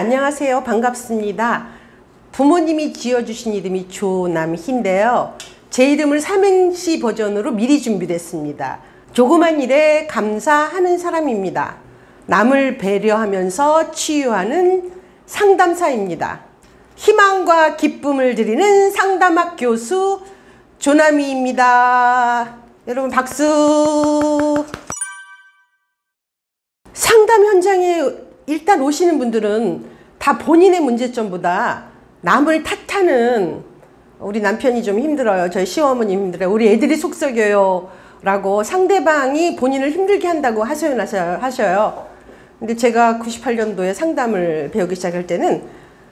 안녕하세요. 반갑습니다. 부모님이 지어주신 이름이 조남희인데요. 제 이름을 삼행시 버전으로 미리 준비를 했습니다. 조그만 일에 감사하는 사람입니다. 남을 배려하면서 치유하는 상담사입니다. 희망과 기쁨을 드리는 상담학 교수 조남희입니다. 여러분 박수! 상담 현장에 일단 오시는 분들은 다 본인의 문제점보다 남을 탓하는 우리 남편이 좀 힘들어요. 저희 시어머니 힘들어요. 우리 애들이 속 썩여요. 라고 상대방이 본인을 힘들게 한다고 하셔요. 근데 제가 98년도에 상담을 배우기 시작할 때는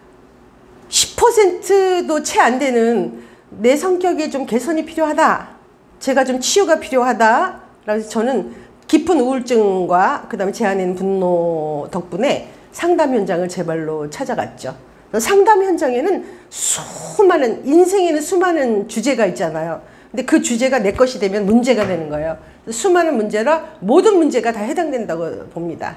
10%도 채 안 되는 내 성격에 좀 개선이 필요하다. 제가 좀 치유가 필요하다. 그래서 저는 깊은 우울증과 그 다음에 제 안에는 분노 덕분에 상담 현장을 제 발로 찾아갔죠. 상담 현장에는 인생에는 수많은 주제가 있잖아요. 근데 그 주제가 내 것이 되면 문제가 되는 거예요. 수많은 문제라 모든 문제가 다 해당된다고 봅니다.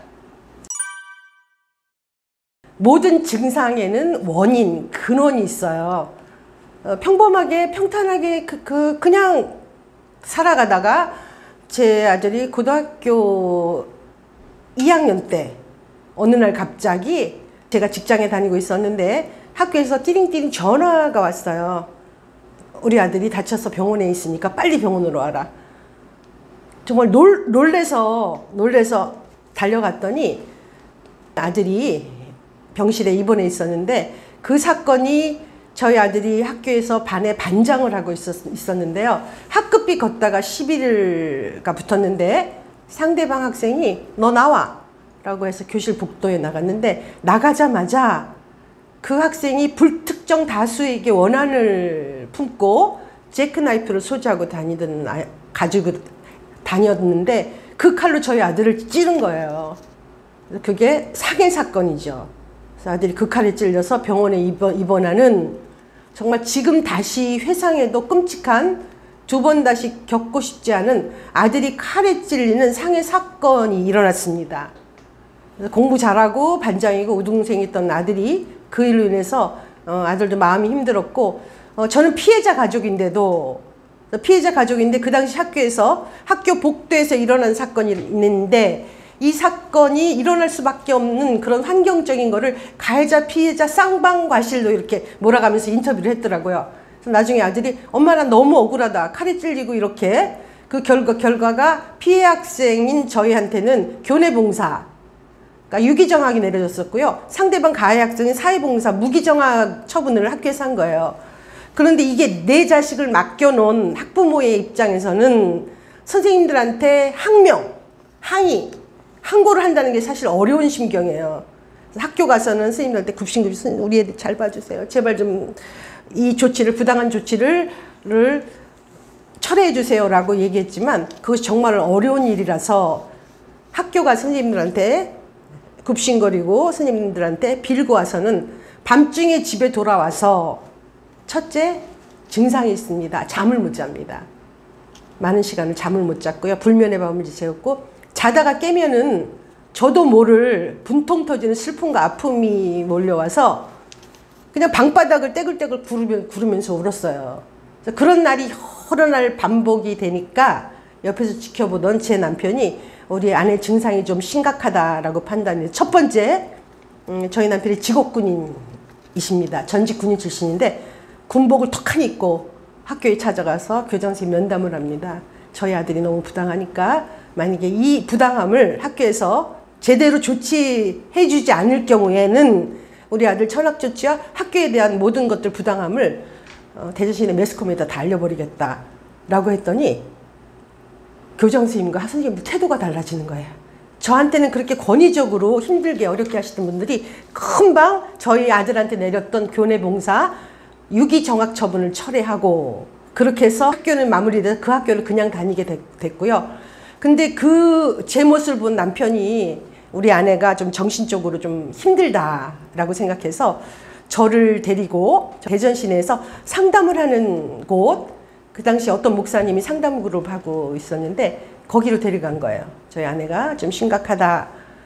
모든 증상에는 원인, 근원이 있어요. 평범하게, 평탄하게 그냥 살아가다가 제 아들이 고등학교 2학년 때 어느 날 갑자기 제가 직장에 다니고 있었는데 학교에서 띠링띠링 전화가 왔어요. 우리 아들이 다쳐서 병원에 있으니까 빨리 병원으로 와라. 정말 놀래서 달려갔더니 아들이 병실에 입원해 있었는데 그 사건이 저희 아들이 학교에서 반에 반장을 하고 있었는데요. 학급비 걷다가 시비가 붙었는데 상대방 학생이 너 나와 라고 해서 교실 복도에 나갔는데 나가자마자 그 학생이 불특정 다수에게 원한을 품고 재크나이프를 소지하고 가지고 다녔는데 그 칼로 저희 아들을 찌른 거예요. 그게 살해 사건이죠. 그래서 아들이 그 칼에 찔려서 병원에 입원하는 정말 지금 다시 회상해도 끔찍한 두 번 다시 겪고 싶지 않은 아들이 칼에 찔리는 상해 사건이 일어났습니다. 그래서 공부 잘하고 반장이고 우등생이었던 아들이 그 일로 인해서 아들도 마음이 힘들었고 저는 피해자 가족인데 그 당시 학교 복도에서 일어난 사건이 있는데 이 사건이 일어날 수밖에 없는 그런 환경적인 거를 가해자, 피해자, 쌍방과실로 이렇게 몰아가면서 인터뷰를 했더라고요. 그래서 나중에 아들이 엄마 나 너무 억울하다. 칼에 찔리고 이렇게 그 결과가 피해 학생인 저희한테는 교내봉사, 그러니까 유기정학이 내려졌었고요. 상대방 가해 학생은 사회봉사, 무기정학 처분을 학교에서 한 거예요. 그런데 이게 내 자식을 맡겨놓은 학부모의 입장에서는 선생님들한테 항의, 항고를 한다는 게 사실 어려운 심경이에요. 학교 가서는 선생님들한테 굽신굽신 우리 애들 잘 봐주세요. 제발 좀 이 부당한 조치를 철회해 주세요 라고 얘기했지만 그것이 정말 어려운 일이라서 학교 가서 선생님들한테 굽신거리고 선생님들한테 빌고 와서는 밤중에 집에 돌아와서 첫째 증상이 있습니다. 잠을 못 잡니다. 많은 시간을 잠을 못 잤고요. 불면의 밤을 지새웠고 자다가 깨면은 저도 모를 분통 터지는 슬픔과 아픔이 몰려와서 그냥 방바닥을 떼굴떼굴 구르면서 울었어요. 그런 날이 여러 날 반복이 되니까 옆에서 지켜보던 제 남편이 우리 아내 증상이 좀 심각하다라고 판단해서 첫 번째 저희 남편이 직업군인이십니다. 전직 군인 출신인데 군복을 턱하니 입고 학교에 찾아가서 교장선생님 면담을 합니다. 저희 아들이 너무 부당하니까 만약에 이 부당함을 학교에서 제대로 조치해 주지 않을 경우에는 우리 아들 철학조치와 학교에 대한 모든 것들 부당함을 대전시내 매스컴에다 다 알려버리겠다 라고 했더니 교장선생님과 선생님들 태도가 달라지는 거예요. 저한테는 그렇게 권위적으로 힘들게 어렵게 하시던 분들이 금방 저희 아들한테 내렸던 교내봉사 유기정학 처분을 철회하고 그렇게 해서 학교는 마무리돼서 그 학교를 그냥 다니게 됐고요. 근데 제 모습을 본 남편이 우리 아내가 좀 정신적으로 좀 힘들다라고 생각해서 저를 데리고 대전 시내에서 상담을 하는 곳, 그 당시 어떤 목사님이 상담 그룹 하고 있었는데 거기로 데려간 거예요. 저희 아내가 좀 심각하다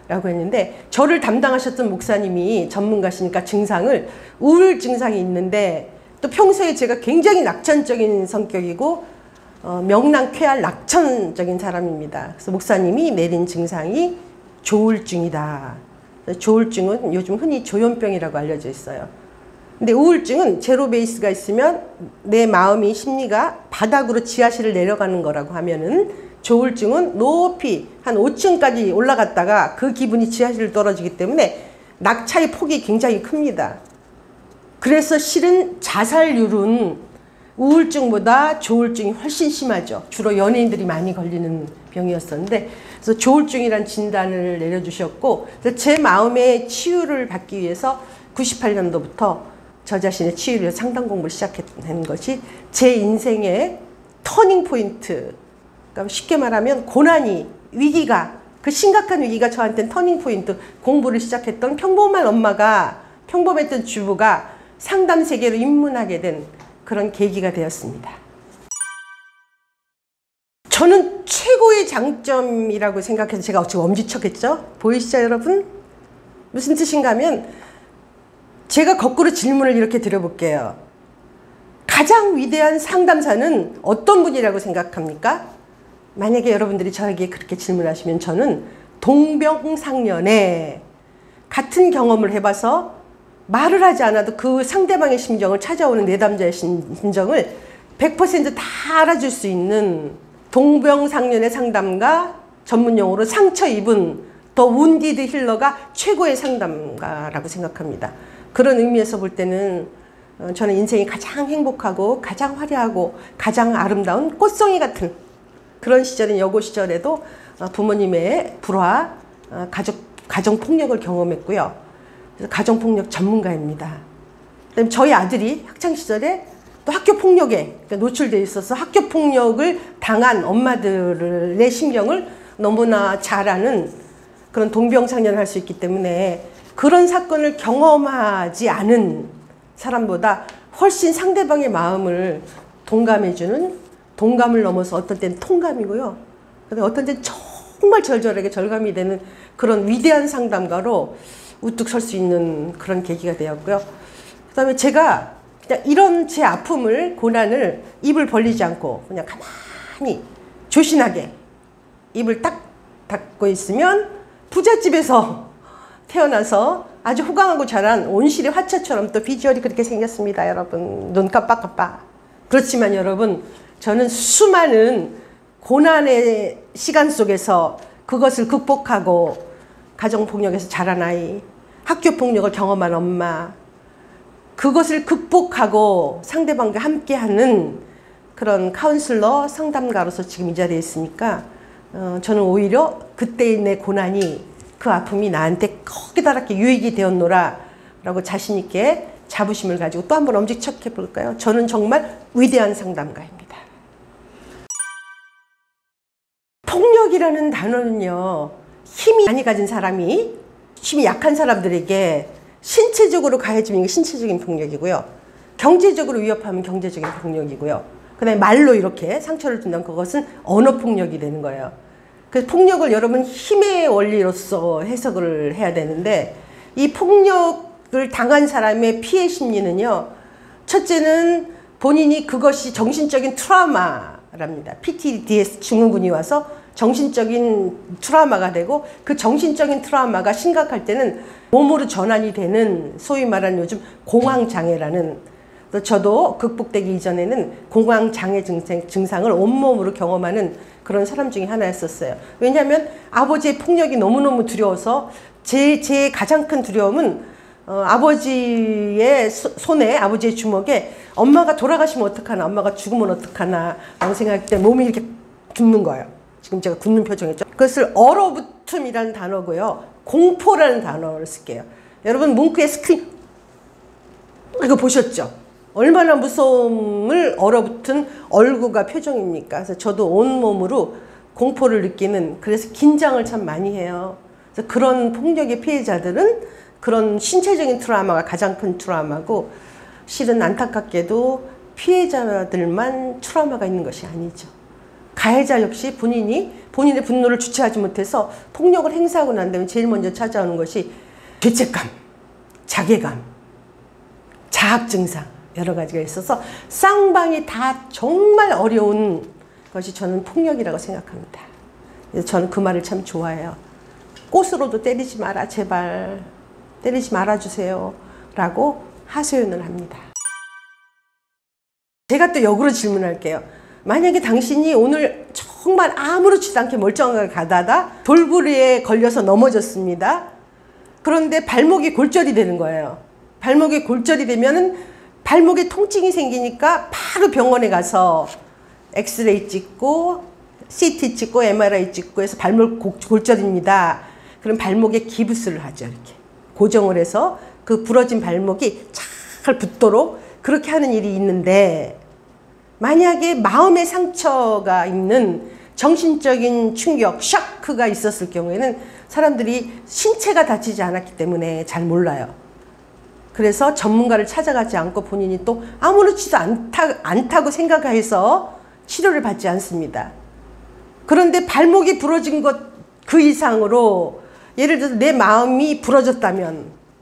라고 했는데, 저를 담당하셨던 목사님이 전문가시니까 증상을 우울 증상이 있는데, 또 평소에 제가 굉장히 낙천적인 성격이고 명랑쾌활 낙천적인 사람입니다. 그래서 목사님이 내린 증상이 조울증이다. 조울증은 요즘 흔히 조현병이라고 알려져 있어요. 근데 우울증은 제로 베이스가 있으면 내 마음이 심리가 바닥으로 지하실을 내려가는 거라고 하면은, 조울증은 높이 한 5층까지 올라갔다가 그 기분이 지하실을 떨어지기 때문에 낙차의 폭이 굉장히 큽니다. 그래서 실은 자살률은 우울증보다 조울증이 훨씬 심하죠. 주로 연예인들이 많이 걸리는 병이었었는데, 그래서 조울증이란 진단을 내려주셨고, 그래서 제 마음의 치유를 받기 위해서 98년도부터 저 자신의 치유를 위해서 상담 공부를 시작한 것이 제 인생의 터닝 포인트. 그러니까 쉽게 말하면 고난이, 위기가, 그 심각한 위기가 저한테는 터닝 포인트, 공부를 시작했던 평범한 엄마가, 평범했던 주부가 상담 세계로 입문하게 된 그런 계기가 되었습니다. 저는 최고의 장점이라고 생각해서 제가 지금 엄지척했죠? 보이시죠, 여러분? 무슨 뜻인가 하면, 제가 거꾸로 질문을 이렇게 드려볼게요. 가장 위대한 상담사는 어떤 분이라고 생각합니까? 만약에 여러분들이 저에게 그렇게 질문하시면, 저는 동병상련에 같은 경험을 해봐서 말을 하지 않아도 그 상대방의 심정을, 찾아오는 내담자의 심정을 100% 다 알아줄 수 있는 동병상련의 상담가, 전문용어로 상처 입은 더 운디드 힐러가 최고의 상담가라고 생각합니다. 그런 의미에서 볼 때는 저는 인생이 가장 행복하고 가장 화려하고 가장 아름다운 꽃송이 같은 그런 시절인 여고 시절에도 부모님의 불화, 가정폭력을 경험했고요. 그래서 가정폭력 전문가입니다. 그다음에 저희 아들이 학창시절에 또 학교폭력에 노출되어 있어서 학교폭력을 당한 엄마들의 심경을 너무나 잘 아는 그런 동병상련을 할 수 있기 때문에, 그런 사건을 경험하지 않은 사람보다 훨씬 상대방의 마음을 동감해주는, 동감을 넘어서 어떤 때는 통감이고요. 어떤 때는 정말 절절하게 절감이 되는 그런 위대한 상담가로 우뚝 설 수 있는 그런 계기가 되었고요. 그 다음에 제가 그냥 이런 제 아픔을, 고난을 입을 벌리지 않고 그냥 가만히 조신하게 입을 딱 닫고 있으면 부잣집에서 태어나서 아주 호강하고 자란 온실의 화초처럼 또 비주얼이 그렇게 생겼습니다, 여러분. 눈 깜빡깜빡. 그렇지만 여러분, 저는 수많은 고난의 시간 속에서 그것을 극복하고 가정폭력에서 자란 아이, 학교폭력을 경험한 엄마, 그것을 극복하고 상대방과 함께하는 그런 카운슬러, 상담가로서 지금 이 자리에 있으니까 저는 오히려 그때의 내 고난이, 그 아픔이 나한테 커다랗게 유익이 되었노라 라고 자신 있게 자부심을 가지고 또 한 번 엄지척해 볼까요? 저는 정말 위대한 상담가입니다. 폭력이라는 단어는요, 힘이 많이 가진 사람이 힘이 약한 사람들에게 신체적으로 가해지는 게 신체적인 폭력이고요, 경제적으로 위협하면 경제적인 폭력이고요, 그 다음에 말로 이렇게 상처를 준다면 그것은 언어 폭력이 되는 거예요. 그래서 폭력을 여러분 힘의 원리로서 해석을 해야 되는데, 이 폭력을 당한 사람의 피해 심리는요, 첫째는 본인이 그것이 정신적인 트라우마랍니다. PTSD 증후군이 와서 정신적인 트라우마가 되고, 그 정신적인 트라우마가 심각할 때는 몸으로 전환이 되는 소위 말하는 요즘 공황장애라는, 저도 극복되기 이전에는 공황장애 증상을 온몸으로 경험하는 그런 사람 중에 하나였었어요. 왜냐하면 아버지의 폭력이 너무너무 두려워서 제 가장 큰 두려움은 아버지의 손에, 아버지의 주먹에 엄마가 돌아가시면 어떡하나, 엄마가 죽으면 어떡하나 라고 생각할 때 몸이 이렇게 굳는 거예요. 지금 제가 굳는 표정이죠. 그것을 얼어붙음이라는 단어고요, 공포라는 단어를 쓸게요. 여러분 문구에 스크린 이거 보셨죠? 얼마나 무서움을 얼어붙은 얼굴과 표정입니까? 그래서 저도 온몸으로 공포를 느끼는, 그래서 긴장을 참 많이 해요. 그래서 그런 폭력의 피해자들은 그런 신체적인 트라우마가 가장 큰 트라우마고, 실은 안타깝게도 피해자들만 트라우마가 있는 것이 아니죠. 가해자 역시 본인의 분노를 주체하지 못해서 폭력을 행사하고 난 다음에 제일 먼저 찾아오는 것이 죄책감, 자괴감, 자학 증상 여러 가지가 있어서 쌍방이 다 정말 어려운 것이 저는 폭력이라고 생각합니다. 그래서 저는 그 말을 참 좋아해요. 꽃으로도 때리지 마라, 제발 때리지 말아주세요 라고 하소연을 합니다. 제가 또 역으로 질문할게요. 만약에 당신이 오늘 정말 아무렇지도 않게 멀쩡하게 가다가 돌부리에 걸려서 넘어졌습니다. 그런데 발목이 골절이 되는 거예요. 발목이 골절이 되면은 발목에 통증이 생기니까 바로 병원에 가서 엑스레이 찍고 CT 찍고 MRI 찍고 해서 발목 골절입니다. 그럼 발목에 기부스를 하죠. 이렇게 고정을 해서 그 부러진 발목이 잘 붙도록 그렇게 하는 일이 있는데, 만약에 마음의 상처가 있는 정신적인 충격, 쇼크가 있었을 경우에는 사람들이 신체가 다치지 않았기 때문에 잘 몰라요. 그래서 전문가를 찾아가지 않고 본인이 또 아무렇지도 않다고 생각해서 치료를 받지 않습니다. 그런데 발목이 부러진 것 그 이상으로, 예를 들어서 내 마음이 부러졌다면,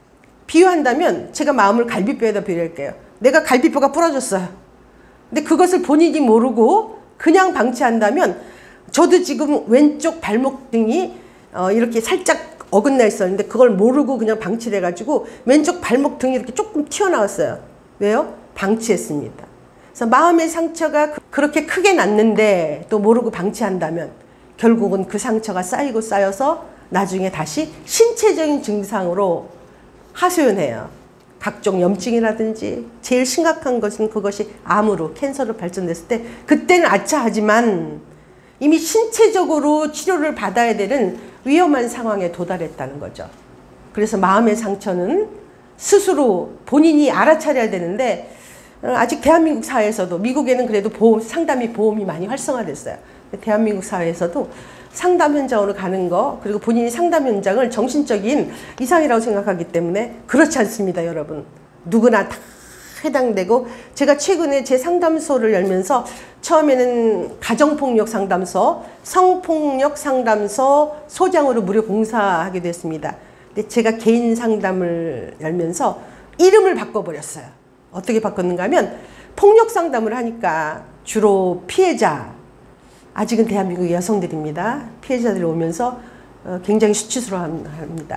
비유한다면 제가 마음을 갈비뼈에다 비유할게요. 내가 갈비뼈가 부러졌어요. 근데 그것을 본인이 모르고 그냥 방치한다면, 저도 지금 왼쪽 발목 등이 이렇게 살짝 어긋나 있었는데 그걸 모르고 그냥 방치를 해가지고 왼쪽 발목 등이 이렇게 조금 튀어나왔어요. 왜요? 방치했습니다. 그래서 마음의 상처가 그렇게 크게 났는데 또 모르고 방치한다면 결국은 그 상처가 쌓이고 쌓여서 나중에 다시 신체적인 증상으로 하소연해요. 각종 염증이라든지, 제일 심각한 것은 그것이 암으로, 캔서로 발전됐을 때 그때는 아차하지만 이미 신체적으로 치료를 받아야 되는 위험한 상황에 도달했다는 거죠. 그래서 마음의 상처는 스스로 본인이 알아차려야 되는데, 아직 대한민국 사회에서도, 미국에는 그래도 보험이 많이 활성화됐어요. 대한민국 사회에서도 상담 현장으로 가는 거, 그리고 본인이 상담 현장을 정신적인 이상이라고 생각하기 때문에 그렇지 않습니다, 여러분. 누구나 다 해당되고, 제가 최근에 제 상담소를 열면서 처음에는 가정폭력 상담소, 성폭력 상담소 소장으로 무료 봉사하게 됐습니다. 근데 제가 개인 상담을 열면서 이름을 바꿔버렸어요. 어떻게 바꿨는가 하면, 폭력 상담을 하니까 주로 피해자, 아직은 대한민국 여성들입니다. 피해자들이 오면서 굉장히 수치스러워합니다.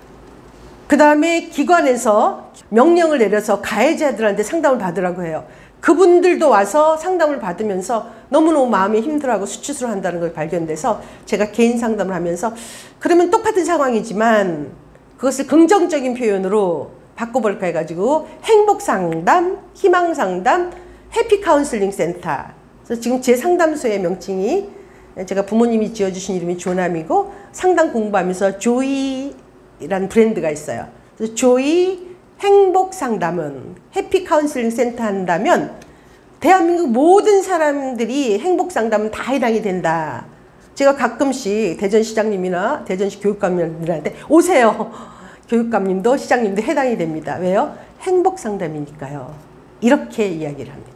그 다음에 기관에서 명령을 내려서 가해자들한테 상담을 받으라고 해요. 그분들도 와서 상담을 받으면서 너무너무 마음이 힘들어하고 수치스러워한다는 걸 발견돼서 제가 개인 상담을 하면서, 그러면 똑같은 상황이지만 그것을 긍정적인 표현으로 바꿔볼까 해가지고 행복상담, 희망상담, 해피카운슬링 센터. 그래서 지금 제 상담소의 명칭이, 제가 부모님이 지어주신 이름이 조남이고 상담 공부하면서 조이라는 브랜드가 있어요. 그래서 조이 행복상담은 해피카운슬링 센터 한다면 대한민국 모든 사람들이 행복상담은 다 해당이 된다. 제가 가끔씩 대전시장님이나 대전시 교육감님들한테 오세요. 교육감님도 시장님도 해당이 됩니다. 왜요? 행복상담이니까요. 이렇게 이야기를 합니다.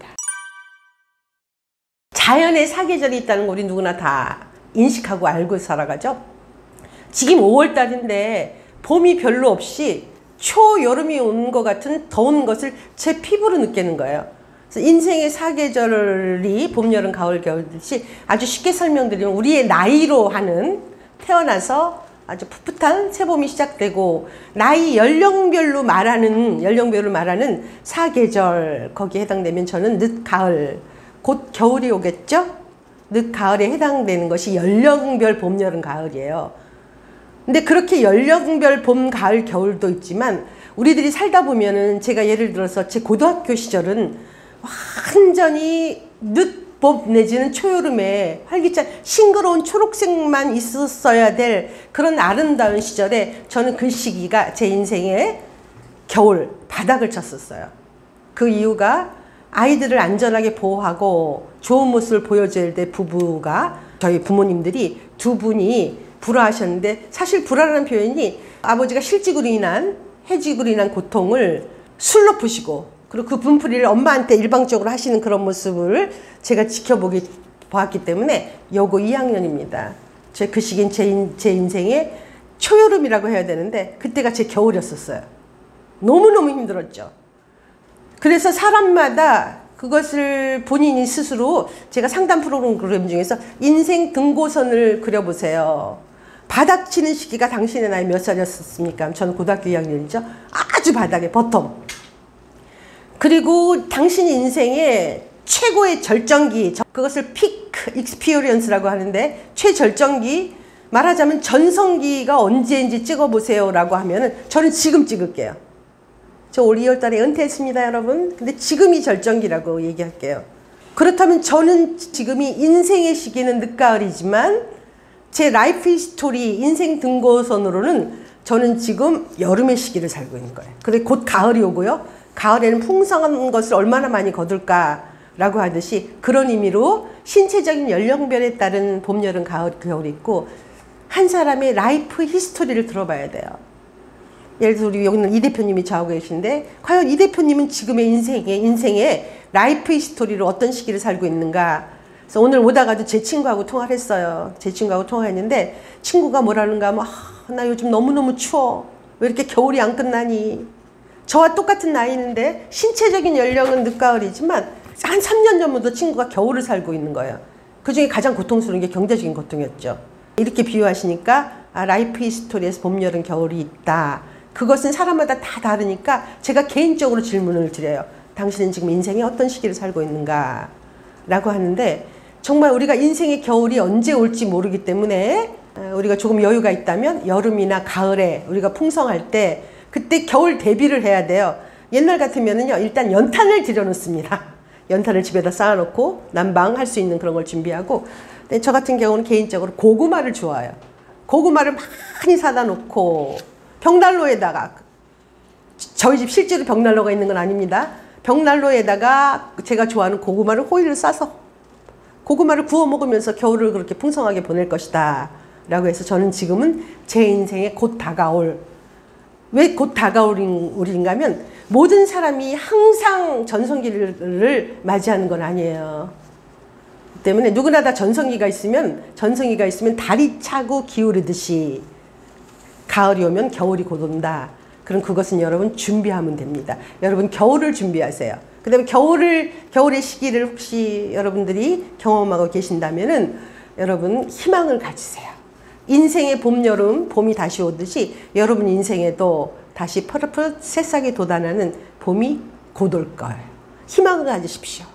자연의 사계절이 있다는 거 우리 누구나 다 인식하고 알고 살아가죠. 지금 5월달인데 봄이 별로 없이 초여름이 온 것 같은 더운 것을 제 피부로 느끼는 거예요. 그래서 인생의 사계절이 봄, 여름, 가을, 겨울듯이 아주 쉽게 설명드리면 우리의 나이로 하는, 태어나서 아주 풋풋한 새봄이 시작되고 나이 연령별로 말하는 사계절, 거기에 해당되면 저는 늦 가을, 곧 겨울이 오겠죠? 늦 가을에 해당되는 것이 연령별 봄, 여름, 가을이에요. 근데 그렇게 연령별 봄, 가을, 겨울도 있지만 우리들이 살다 보면은, 제가 예를 들어서 제 고등학교 시절은 완전히 늦봄 내지는 초여름에 활기찬 싱그러운 초록색만 있었어야 될 그런 아름다운 시절에 저는 그 시기가 제 인생의 겨울, 바닥을 쳤었어요. 그 이유가 아이들을 안전하게 보호하고 좋은 모습을 보여줘야 될 부부가, 저희 부모님들이 두 분이 불화하셨는데, 사실 불화라는 표현이 아버지가 실직으로 인한, 해직으로 인한 고통을 술로 푸시고, 그리고 그 분풀이를 엄마한테 일방적으로 하시는 그런 모습을 제가 지켜보게 보았기 때문에 여고 2학년입니다. 그 시기엔 제 인생의 초여름이라고 해야 되는데 그때가 제 겨울이었었어요. 너무너무 힘들었죠. 그래서 사람마다 그것을 본인이 스스로 제가 상담 프로그램 중에서 인생 등고선을 그려보세요. 바닥 치는 시기가 당신의 나이 몇 살이었습니까? 저는 고등학교 2학년이죠. 아주 바닥에 버텀. 그리고 당신 인생의 최고의 절정기, 그것을 피크 익스피리언스라고 하는데 최절정기, 말하자면 전성기가 언제인지 찍어보세요 라고 하면은 저는 지금 찍을게요. 저 올 2월달에 은퇴했습니다 여러분. 근데 지금이 절정기라고 얘기할게요. 그렇다면 저는 지금이 인생의 시기는 늦가을이지만 제 라이프 히스토리 인생 등고선으로는 저는 지금 여름의 시기를 살고 있는 거예요. 근데 곧 가을이 오고요. 가을에는 풍성한 것을 얼마나 많이 거둘까 라고 하듯이 그런 의미로 신체적인 연령별에 따른 봄, 여름, 가을, 겨울이 있고 한 사람의 라이프 히스토리를 들어봐야 돼요. 예를 들어 우리 여기는 이 대표님이 저하고 계신데 과연 이 대표님은 지금의 인생의 라이프 히스토리를 어떤 시기를 살고 있는가. 그래서 오늘 오다가도 제 친구하고 통화를 했어요. 제 친구하고 통화했는데 친구가 뭐라는가 하면 나 요즘 너무너무 추워. 왜 이렇게 겨울이 안 끝나니. 저와 똑같은 나이인데 신체적인 연령은 늦가을이지만 한 3년 전부터 친구가 겨울을 살고 있는 거예요. 그중에 가장 고통스러운 게 경제적인 고통이었죠. 이렇게 비유하시니까 라이프 히스토리에서 봄, 여름, 겨울이 있다. 그것은 사람마다 다 다르니까 제가 개인적으로 질문을 드려요. 당신은 지금 인생에 어떤 시기를 살고 있는가? 라고 하는데 정말 우리가 인생의 겨울이 언제 올지 모르기 때문에 우리가 조금 여유가 있다면 여름이나 가을에 우리가 풍성할 때 그때 겨울 대비를 해야 돼요. 옛날 같으면은요 일단 연탄을 들여놓습니다. 연탄을 집에다 쌓아놓고 난방할 수 있는 그런 걸 준비하고 근데 저 같은 경우는 개인적으로 고구마를 좋아해요. 고구마를 많이 사다 놓고 벽난로에다가 저희 집 실제로 벽난로가 있는 건 아닙니다. 벽난로에다가 제가 좋아하는 고구마를 호일을 싸서 고구마를 구워 먹으면서 겨울을 그렇게 풍성하게 보낼 것이다 라고 해서 저는 지금은 제 인생에 곧 다가올 왜 곧 다가올인가 하면 모든 사람이 항상 전성기를 맞이하는 건 아니에요. 때문에 누구나 다 전성기가 있으면 달이 차고 기울이듯이 가을이 오면 겨울이 곧 온다. 그럼 그것은 여러분 준비하면 됩니다. 여러분 겨울을 준비하세요. 그 다음에 겨울의 시기를 혹시 여러분들이 경험하고 계신다면은 여러분 희망을 가지세요. 인생의 봄, 여름, 봄이 다시 오듯이 여러분 인생에도 다시 푸릇푸릇 새싹이 돋아나는 봄이 곧 올 거예요. 희망을 가지십시오.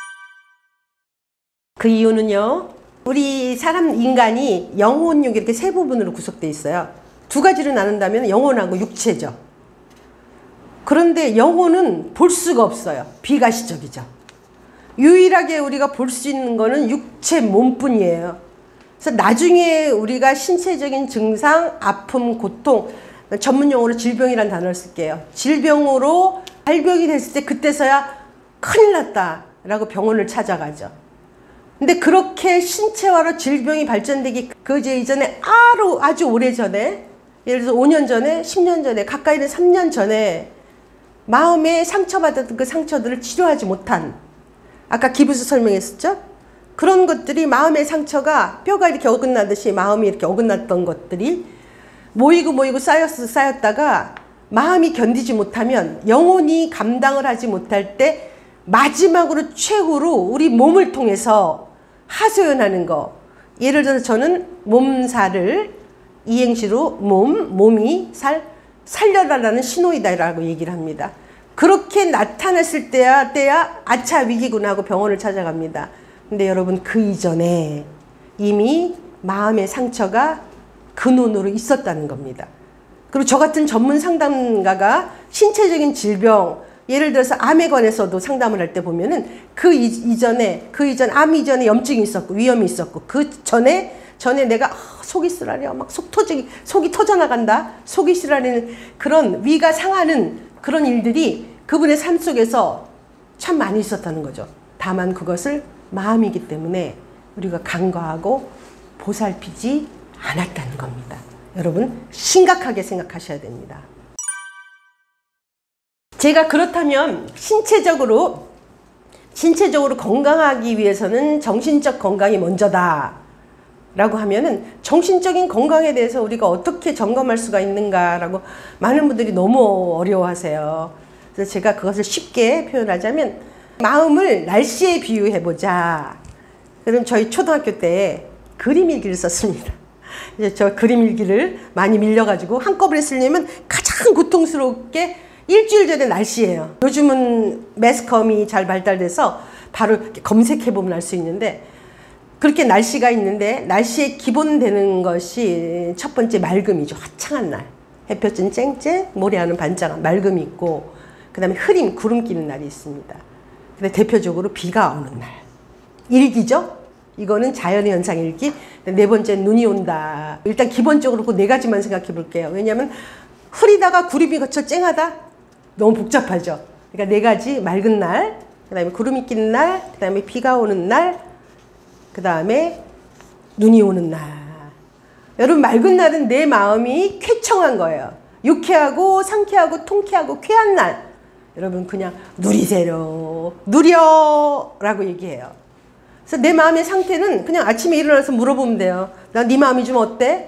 그 이유는요. 우리 인간이 영혼, 육 이렇게 세 부분으로 구성되어 있어요. 두 가지로 나눈다면 영혼하고 육체죠. 그런데 영혼은 볼 수가 없어요. 비가시적이죠. 유일하게 우리가 볼 수 있는 거는 육체 몸뿐이에요. 그래서 나중에 우리가 신체적인 증상, 아픔, 고통, 전문용어로 질병이라는 단어를 쓸게요. 질병으로 발병이 됐을 때 그때서야 큰일 났다 라고 병원을 찾아가죠. 근데 그렇게 신체화로 질병이 발전되기 그 이전에 아주 오래전에 예를 들어서 5년 전에 10년 전에 가까이는 3년 전에 마음에 상처받았던 그 상처들을 치료하지 못한 아까 기부스 설명했었죠? 그런 것들이 마음의 상처가 뼈가 이렇게 어긋나듯이 마음이 이렇게 어긋났던 것들이 모이고 쌓였다가 마음이 견디지 못하면 영혼이 감당을 하지 못할 때 마지막으로 최후로 우리 몸을 통해서 하소연하는 거. 예를 들어서 저는 몸살을 이행시로 몸이 살려달라는 신호이다라고 얘기를 합니다. 그렇게 나타났을 때야 아차 위기구나 하고 병원을 찾아갑니다. 근데 여러분 그 이전에 이미 마음의 상처가 근원으로 있었다는 겁니다. 그리고 저 같은 전문 상담가가 신체적인 질병 예를 들어서 암에 관해서도 상담을 할 때 보면은 그 이전에 암 이전에 염증이 있었고 위염이 있었고 그 전에 내가 속이 쓰라려 막 속이 터져나간다 속이 쓰라리는 그런 위가 상하는 그런 일들이 그분의 삶 속에서 참 많이 있었다는 거죠. 다만 그것을 마음이기 때문에 우리가 간과하고 보살피지 않았다는 겁니다. 여러분 심각하게 생각하셔야 됩니다. 제가 그렇다면 신체적으로 신체적으로 건강하기 위해서는 정신적 건강이 먼저다 라고 하면은 정신적인 건강에 대해서 우리가 어떻게 점검할 수가 있는가라고 많은 분들이 너무 어려워하세요. 그래서 제가 그것을 쉽게 표현하자면 마음을 날씨에 비유해보자. 그럼 저희 초등학교 때 그림 일기를 썼습니다. 이제 저 그림 일기를 많이 밀려가지고 한꺼번에 쓰려면 가장 고통스럽게 일주일 전에 날씨예요. 요즘은 매스컴이 잘 발달돼서 바로 검색해보면 알 수 있는데 그렇게 날씨가 있는데 날씨에 기본 되는 것이 첫 번째 맑음이죠. 화창한 날. 햇볕은 쨍쨍, 모래하는 반짝한 맑음이 있고 그 다음에 흐림, 구름 끼는 날이 있습니다. 근데 대표적으로 비가 오는 날. 일기죠. 이거는 자연의 현상 일기. 네 번째는 눈이 온다. 일단 기본적으로 그 네 가지만 생각해 볼게요. 왜냐하면 흐리다가 구름이 걷혀 쨍하다? 너무 복잡하죠. 그러니까 네 가지 맑은 날, 그 다음에 구름이 끼는 날, 그 다음에 비가 오는 날, 그 다음에 눈이 오는 날. 여러분 맑은 날은 내 마음이 쾌청한 거예요. 유쾌하고 상쾌하고 통쾌하고 쾌한 날. 여러분 그냥 누리세요. 누려라고 얘기해요. 그래서 내 마음의 상태는 그냥 아침에 일어나서 물어보면 돼요. 나 네 마음이 좀 어때?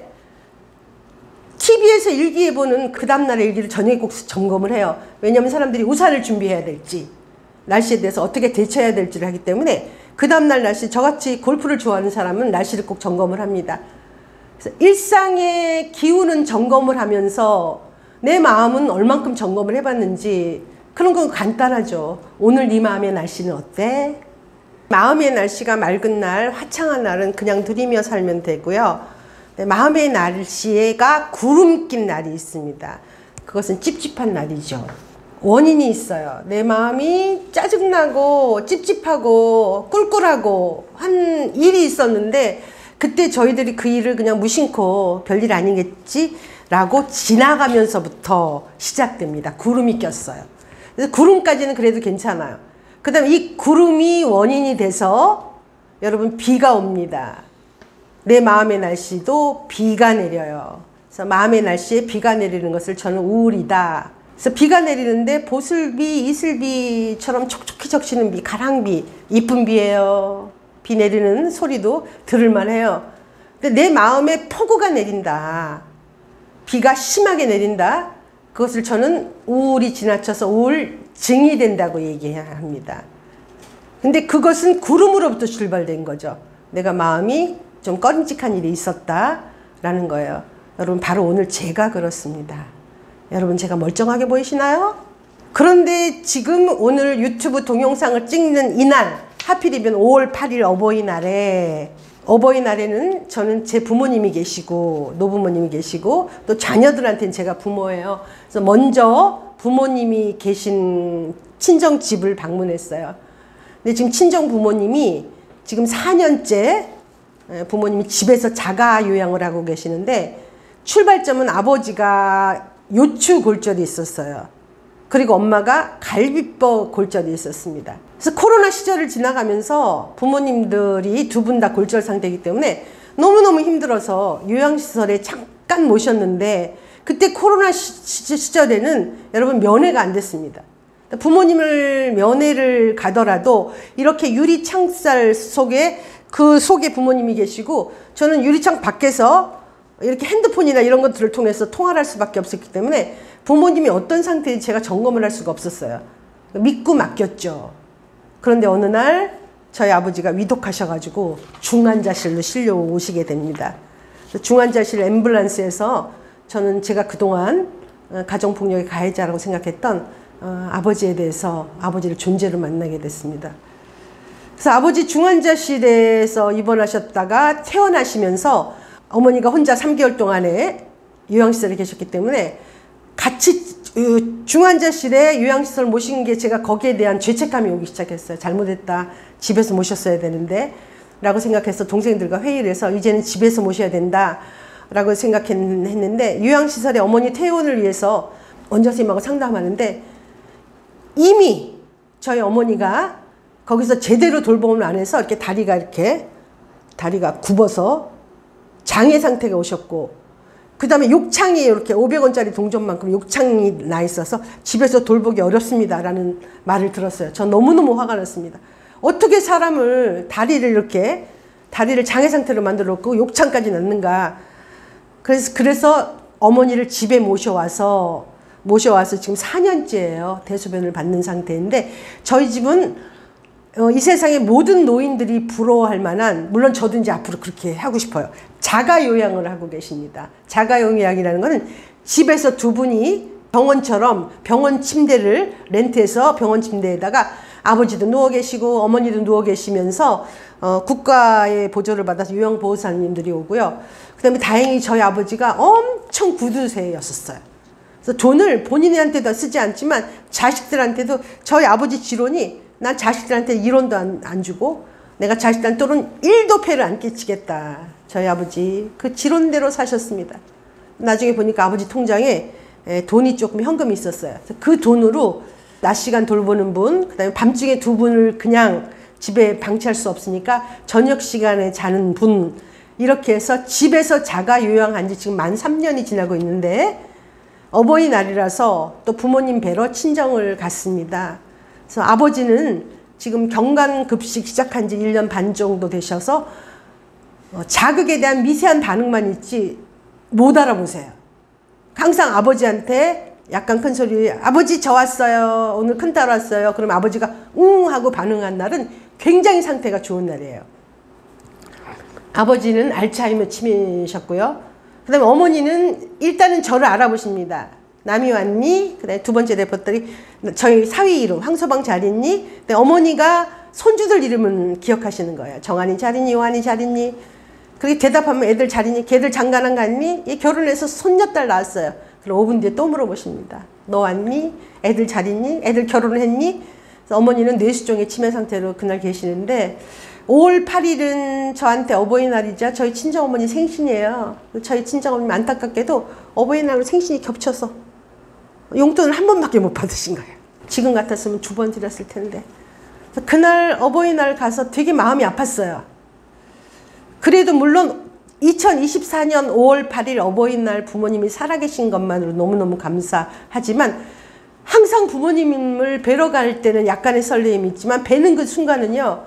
TV에서 일기예보는 그 다음날의 일기를 저녁에 꼭 점검을 해요. 왜냐하면 사람들이 우산을 준비해야 될지 날씨에 대해서 어떻게 대처해야 될지를 하기 때문에 그 다음날 날씨, 저같이 골프를 좋아하는 사람은 날씨를 꼭 점검을 합니다. 그래서 일상의 기운은 점검을 하면서 내 마음은 얼만큼 점검을 해봤는지 그런 건 간단하죠. 오늘 네 마음의 날씨는 어때? 마음의 날씨가 맑은 날, 화창한 날은 그냥 누리며 살면 되고요. 마음의 날씨가 구름 낀 날이 있습니다. 그것은 찝찝한 날이죠. 원인이 있어요. 내 마음이 짜증나고 찝찝하고 꿀꿀하고 한 일이 있었는데 그때 저희들이 그 일을 그냥 무심코 별일 아니겠지 라고 지나가면서부터 시작됩니다. 구름이 꼈어요. 그래서 구름까지는 그래도 괜찮아요. 그 다음에 이 구름이 원인이 돼서 여러분 비가 옵니다. 내 마음의 날씨도 비가 내려요. 그래서 마음의 날씨에 비가 내리는 것을 저는 우울이다. 그래서 비가 내리는데 보슬비, 이슬비처럼 촉촉히 적시는 비, 가랑비, 이쁜 비예요. 비 내리는 소리도 들을만 해요. 근데 내 마음에 폭우가 내린다. 비가 심하게 내린다. 그것을 저는 우울이 지나쳐서 우울증이 된다고 얘기합니다. 근데 그것은 구름으로부터 출발된 거죠. 내가 마음이 좀 꺼림직한 일이 있었다라는 거예요. 여러분 바로 오늘 제가 그렇습니다. 여러분 제가 멀쩡하게 보이시나요? 그런데 지금 오늘 유튜브 동영상을 찍는 이날 하필이면 5월 8일 어버이날에는 저는 제 부모님이 계시고 노부모님이 계시고 또 자녀들한테는 제가 부모예요. 그래서 먼저 부모님이 계신 친정집을 방문했어요. 근데 지금 친정 부모님이 지금 4년째 부모님이 집에서 자가 요양을 하고 계시는데 출발점은 아버지가 요추 골절이 있었어요. 그리고 엄마가 갈비뼈 골절이 있었습니다. 그래서 코로나 시절을 지나가면서 부모님들이 두 분 다 골절 상태이기 때문에 너무너무 힘들어서 요양시설에 잠깐 모셨는데 그때 코로나 시절에는 여러분 면회가 안 됐습니다. 부모님을 면회를 가더라도 이렇게 유리창살 속에 그 속에 부모님이 계시고 저는 유리창 밖에서 이렇게 핸드폰이나 이런 것들을 통해서 통화를 할 수밖에 없었기 때문에 부모님이 어떤 상태인지 제가 점검을 할 수가 없었어요. 믿고 맡겼죠. 그런데 어느 날 저희 아버지가 위독하셔가지고 중환자실로 실려 오시게 됩니다. 중환자실 앰뷸런스에서 저는 제가 그동안 가정폭력의 가해자라고 생각했던 아버지에 대해서 아버지를 존재로 만나게 됐습니다. 그래서 아버지 중환자실에서 입원하셨다가 퇴원하시면서 어머니가 혼자 3개월 동안에 요양시설에 계셨기 때문에 같이 중환자실에 요양시설 모신 게 제가 거기에 대한 죄책감이 오기 시작했어요. 잘못했다. 집에서 모셨어야 되는데 라고 생각해서 동생들과 회의를 해서 이제는 집에서 모셔야 된다 라고 생각했는데 요양시설에 어머니 퇴원을 위해서 원장선생님하고 상담하는데 이미 저희 어머니가 거기서 제대로 돌봄을 안 해서 이렇게 다리가 굽어서 장애 상태가 오셨고 그 다음에 욕창이 이렇게 500원짜리 동전만큼 욕창이 나 있어서 집에서 돌보기 어렵습니다라는 말을 들었어요. 전 너무너무 화가 났습니다. 어떻게 사람을 다리를 장애 상태로 만들었고 욕창까지 넣는가. 그래서 어머니를 집에 모셔와서 지금 4년째예요. 대소변을 받는 상태인데 저희 집은 이 세상의 모든 노인들이 부러워할 만한, 물론 저도 이제 앞으로 그렇게 하고 싶어요. 자가 요양을 하고 계십니다. 자가 요양이라는 거는 집에서 두 분이 병원처럼 병원 침대를 렌트해서 병원 침대에다가 아버지도 누워 계시고 어머니도 누워 계시면서 국가의 보조를 받아서 요양보호사님들이 오고요. 그 다음에 다행히 저희 아버지가 엄청 구두쇠였었어요. 그래서 돈을 본인한테도 쓰지 않지만 자식들한테도, 저희 아버지 지론이 난 자식들한테 1원도 안 주고 내가 자식들한테 또는 1도 폐를 안 끼치겠다. 저희 아버지 그 지론대로 사셨습니다. 나중에 보니까 아버지 통장에 돈이 조금 현금이 있었어요. 그 돈으로 낮 시간 돌보는 분, 그 다음에 밤중에 두 분을 그냥 집에 방치할 수 없으니까 저녁 시간에 자는 분, 이렇게 해서 집에서 자가 요양한 지 지금 만 3년이 지나고 있는데 어버이날이라서 또 부모님 뵈러 친정을 갔습니다. 그래서 아버지는 지금 경관급식 시작한 지 1년 반 정도 되셔서 자극에 대한 미세한 반응만 있지 못 알아보세요. 항상 아버지한테 약간 큰 소리, 아버지 저 왔어요. 오늘 큰딸 왔어요. 그럼 아버지가 웅 하고 반응한 날은 굉장히 상태가 좋은 날이에요. 아버지는 알츠하이머 치매셨고요. 그 다음에 어머니는 일단은 저를 알아보십니다. 남이 왔니? 그 다음에 두 번째 레퍼토리, 저희 사위 이름 황서방 잘 있니? 근데 어머니가 손주들 이름은 기억하시는 거예요. 정한이 잘 있니? 요한이 잘 있니? 그렇게 대답하면 애들 잘 있니? 걔들 장가난 갔니? 얘 결혼해서 손녀딸 낳았어요. 그럼 5분 뒤에 또 물어보십니다. 너 왔니? 애들 잘 있니? 애들 결혼했니? 그래서 어머니는 뇌수종의 치매 상태로 그날 계시는데 5월 8일은 저한테 어버이날이자 저희 친정어머니 생신이에요. 저희 친정어머니 안타깝게도 어버이날로 생신이 겹쳐서 용돈을 한 번밖에 못 받으신 거예요. 지금 같았으면 2번 드렸을 텐데. 그날 어버이날 가서 되게 마음이 아팠어요. 그래도 물론 2024년 5월 8일 어버이날 부모님이 살아계신 것만으로 너무너무 감사하지만 항상 부모님을 뵈러 갈 때는 약간의 설레임이 있지만 뵈는 그 순간은요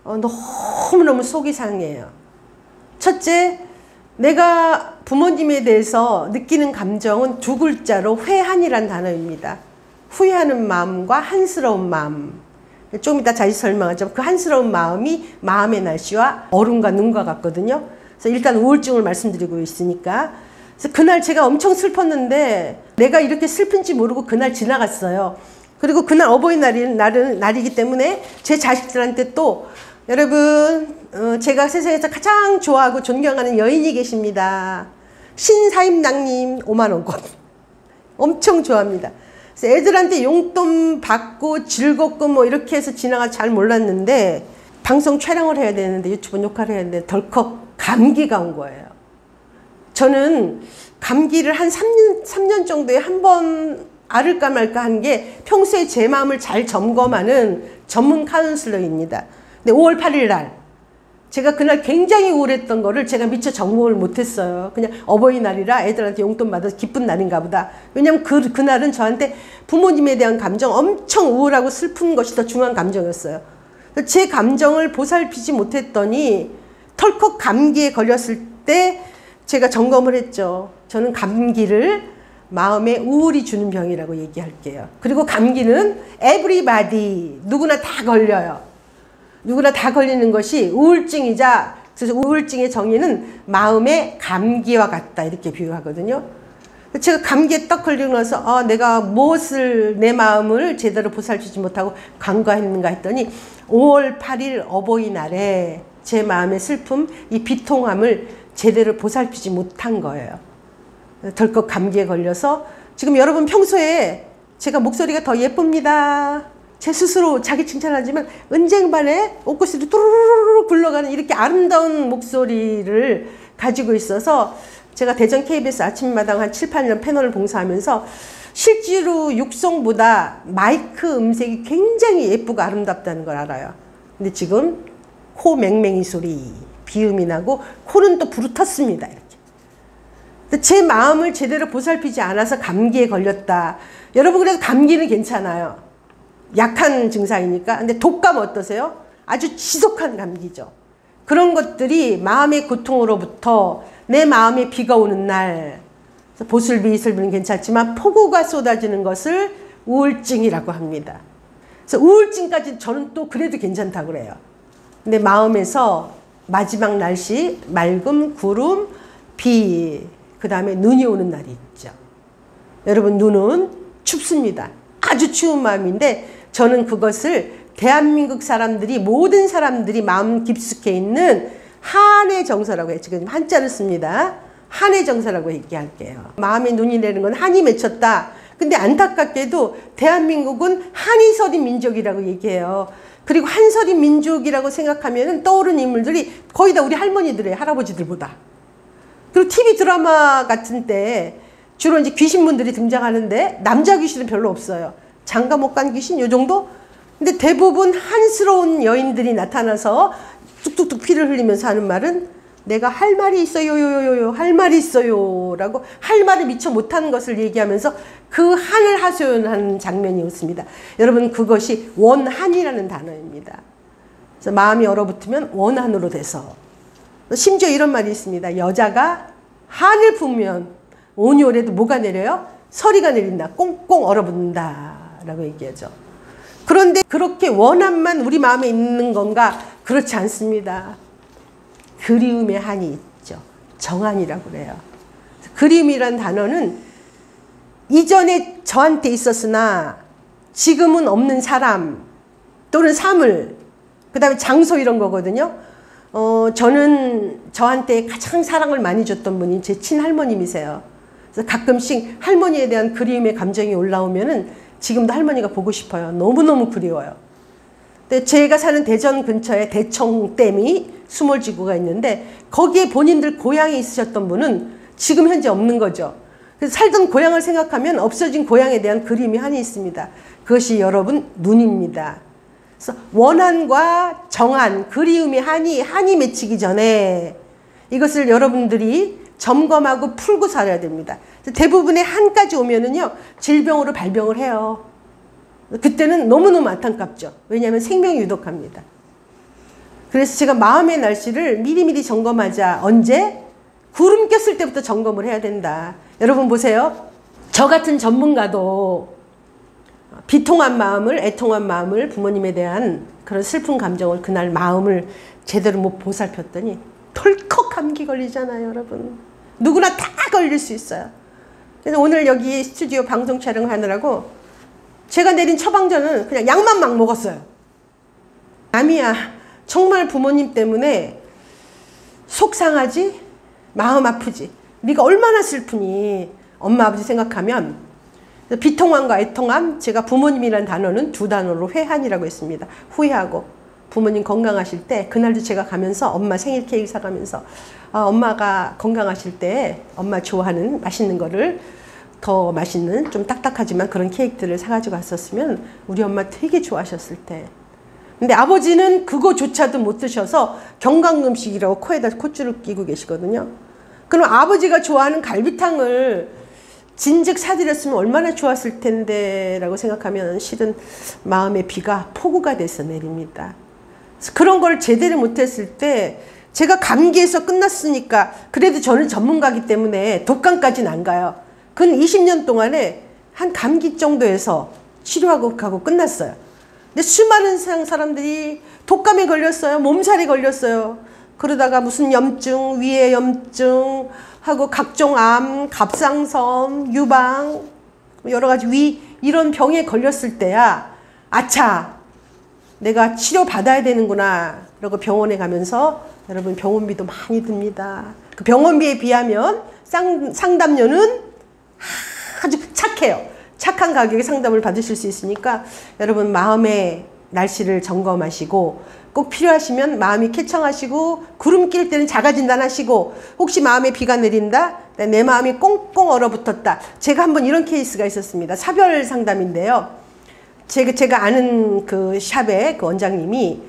너무너무 속이 상해요. 첫째, 내가 부모님에 대해서 느끼는 감정은 2글자로 회한이란 단어입니다. 후회하는 마음과 한스러운 마음. 좀 이따 자세히 설명하죠. 그 한스러운 마음이 마음의 날씨와 얼음과 눈과 같거든요. 그래서 일단 우울증을 말씀드리고 있으니까. 그래서 그날 제가 엄청 슬펐는데 내가 이렇게 슬픈지 모르고 그날 지나갔어요. 그리고 그날 날이기 때문에 제 자식들한테 또 여러분 제가 세상에서 가장 좋아하고 존경하는 여인이 계십니다. 신사임당님 5만원권 엄청 좋아합니다. 그래서 애들한테 용돈 받고 즐겁고 뭐 이렇게 해서 지나가 잘 몰랐는데 방송 촬영을 해야 되는데 유튜브 녹화를 해야 되는데 덜컥 감기가 온 거예요. 저는 감기를 한 3년 정도에 한 번 앓을까 말까 한 게 평소에 제 마음을 잘 점검하는 전문 카운슬러입니다. 근데 5월 8일 날 제가 그날 굉장히 우울했던 거를 제가 미처 점검을 못했어요. 그냥 어버이날이라 애들한테 용돈 받아서 기쁜 날인가 보다. 왜냐면 그날은 저한테 부모님에 대한 감정, 엄청 우울하고 슬픈 것이 더 중요한 감정이었어요. 제 감정을 보살피지 못했더니 털컥 감기에 걸렸을 때 제가 점검을 했죠. 저는 감기를 마음에 우울이 주는 병이라고 얘기할게요. 그리고 감기는 everybody, 누구나 다 걸려요. 누구나 다 걸리는 것이 우울증이자, 그래서 우울증의 정의는 마음의 감기와 같다 이렇게 비유하거든요. 제가 감기에 딱 걸리고 나서 내가 무엇을 내 마음을 제대로 보살피지 못하고 간과했는가 했더니 5월 8일 어버이날에 제 마음의 슬픔, 이 비통함을 제대로 보살피지 못한 거예요. 덜컥 감기에 걸려서 지금 여러분 평소에 제가 목소리가 더 예쁩니다. 제 스스로 자기 칭찬하지만 은쟁반에 옷구슬이 뚜루루루 굴러가는 이렇게 아름다운 목소리를 가지고 있어서 제가 대전 KBS 아침마당 한 7, 8년 패널을 봉사하면서 실제로 육성보다 마이크 음색이 굉장히 예쁘고 아름답다는 걸 알아요. 근데 지금 코 맹맹이 소리, 비음이 나고 코는 또 부르텄습니다. 이렇게. 제 마음을 제대로 보살피지 않아서 감기에 걸렸다. 여러분 그래도 감기는 괜찮아요. 약한 증상이니까. 근데 독감 어떠세요? 아주 지독한 감기죠. 그런 것들이 마음의 고통으로부터 내 마음에 비가 오는 날, 보슬비 이슬비는 괜찮지만 폭우가 쏟아지는 것을 우울증이라고 합니다. 그래서 우울증까지 저는 또 그래도 괜찮다고 그래요. 근데 마음에서 마지막 날씨, 맑음, 구름, 비, 그 다음에 눈이 오는 날이 있죠. 여러분 눈은 춥습니다. 아주 추운 마음인데 저는 그것을 대한민국 사람들이 모든 사람들이 마음 깊숙해 있는 한의 정서라고 해요. 지금 한자를 씁니다. 한의 정서라고 얘기할게요. 마음에 눈이 내리는 건 한이 맺혔다. 근데 안타깝게도 대한민국은 한이 서린 민족이라고 얘기해요. 그리고 한서린 민족이라고 생각하면 떠오르는 인물들이 거의 다 우리 할머니들의 할아버지들보다. 그리고 TV 드라마 같은 때 주로 이제 귀신분들이 등장하는데 남자 귀신은 별로 없어요. 장가 못 간 귀신 요 정도? 근데 대부분 한스러운 여인들이 나타나서 뚝뚝뚝 피를 흘리면서 하는 말은 내가 할 말이 있어요, 할 말이 있어요 라고 할 말을 미처 못하는 것을 얘기하면서 그 한을 하소연하는 장면이 있습니다. 여러분 그것이 원한이라는 단어입니다. 그래서 마음이 얼어붙으면 원한으로 돼서 심지어 이런 말이 있습니다. 여자가 한을 품으면 온열에도 뭐가 내려요? 서리가 내린다. 꽁꽁 얼어붙는다 라고 얘기하죠. 그런데 그렇게 원한만 우리 마음에 있는 건가? 그렇지 않습니다. 그리움의 한이 있죠. 정한이라고 그래요. 그리움이란 단어는 이전에 저한테 있었으나 지금은 없는 사람 또는 사물, 그 다음에 장소 이런 거거든요. 저는 저한테 가장 사랑을 많이 줬던 분이 제 친할머님이세요. 그래서 가끔씩 할머니에 대한 그리움의 감정이 올라오면은 지금도 할머니가 보고 싶어요. 너무너무 그리워요. 근데 제가 사는 대전 근처에 대청댐이 수몰지구가 있는데 거기에 본인들 고향이 있으셨던 분은 지금 현재 없는 거죠. 그래서 살던 고향을 생각하면 없어진 고향에 대한 그리움이 한이 있습니다. 그것이 여러분 눈입니다. 그래서 원한과 정한, 그리움의 한이 맺히기 전에 이것을 여러분들이 점검하고 풀고 살아야 됩니다. 대부분의 한까지 오면은요 질병으로 발병을 해요. 그때는 너무너무 안타깝죠. 왜냐하면 생명이 유독합니다. 그래서 제가 마음의 날씨를 미리미리 점검하자. 언제? 구름 꼈을 때부터 점검을 해야 된다. 여러분 보세요. 저 같은 전문가도 비통한 마음을, 애통한 마음을, 부모님에 대한 그런 슬픈 감정을 그날 마음을 제대로 못 보살폈더니 덜컥 감기 걸리잖아요, 여러분. 누구나 다 걸릴 수 있어요. 그래서 오늘 여기 스튜디오 방송 촬영을 하느라고 제가 내린 처방전은 그냥 약만 막 먹었어요. 남이야 정말 부모님 때문에 속상하지? 마음 아프지? 네가 얼마나 슬프니? 엄마 아버지 생각하면 비통함과 애통함, 제가 부모님이라는 단어는 두 단어로 회한이라고 했습니다. 후회하고 부모님 건강하실 때 그날도 제가 가면서 엄마 생일 케이크 사가면서 엄마가 건강하실 때 엄마 좋아하는 맛있는 거를 더 맛있는 좀 딱딱하지만 그런 케이크들을 사가지고 갔었으면 우리 엄마 되게 좋아하셨을 때. 근데 아버지는 그거조차도 못 드셔서 경강음식이라고 코에다 콧줄을 끼고 계시거든요. 그럼 아버지가 좋아하는 갈비탕을 진즉 사드렸으면 얼마나 좋았을 텐데 라고 생각하면 실은 마음의 비가 폭우가 돼서 내립니다. 그런 걸 제대로 못했을 때 제가 감기에서 끝났으니까 그래도 저는 전문가이기 때문에 독감까지는 안 가요. 근 20년 동안에 한 감기 정도에서 치료하고 가고 끝났어요. 근데 수많은 사람들이 독감에 걸렸어요. 몸살에 걸렸어요. 그러다가 무슨 염증, 위에 염증 하고 각종 암, 갑상선, 유방, 여러 가지 위 이런 병에 걸렸을 때야 아차 내가 치료받아야 되는구나 그러고 병원에 가면서 여러분 병원비도 많이 듭니다. 그 병원비에 비하면 상담료는 아주 착해요. 착한 가격에 상담을 받으실 수 있으니까 여러분 마음의 날씨를 점검하시고 꼭 필요하시면 마음이 쾌청하시고 구름 낄 때는 자가진단 하시고 혹시 마음에 비가 내린다? 내 마음이 꽁꽁 얼어붙었다. 제가 한번 이런 케이스가 있었습니다. 사별 상담인데요. 제가 아는 그 샵의 그 원장님이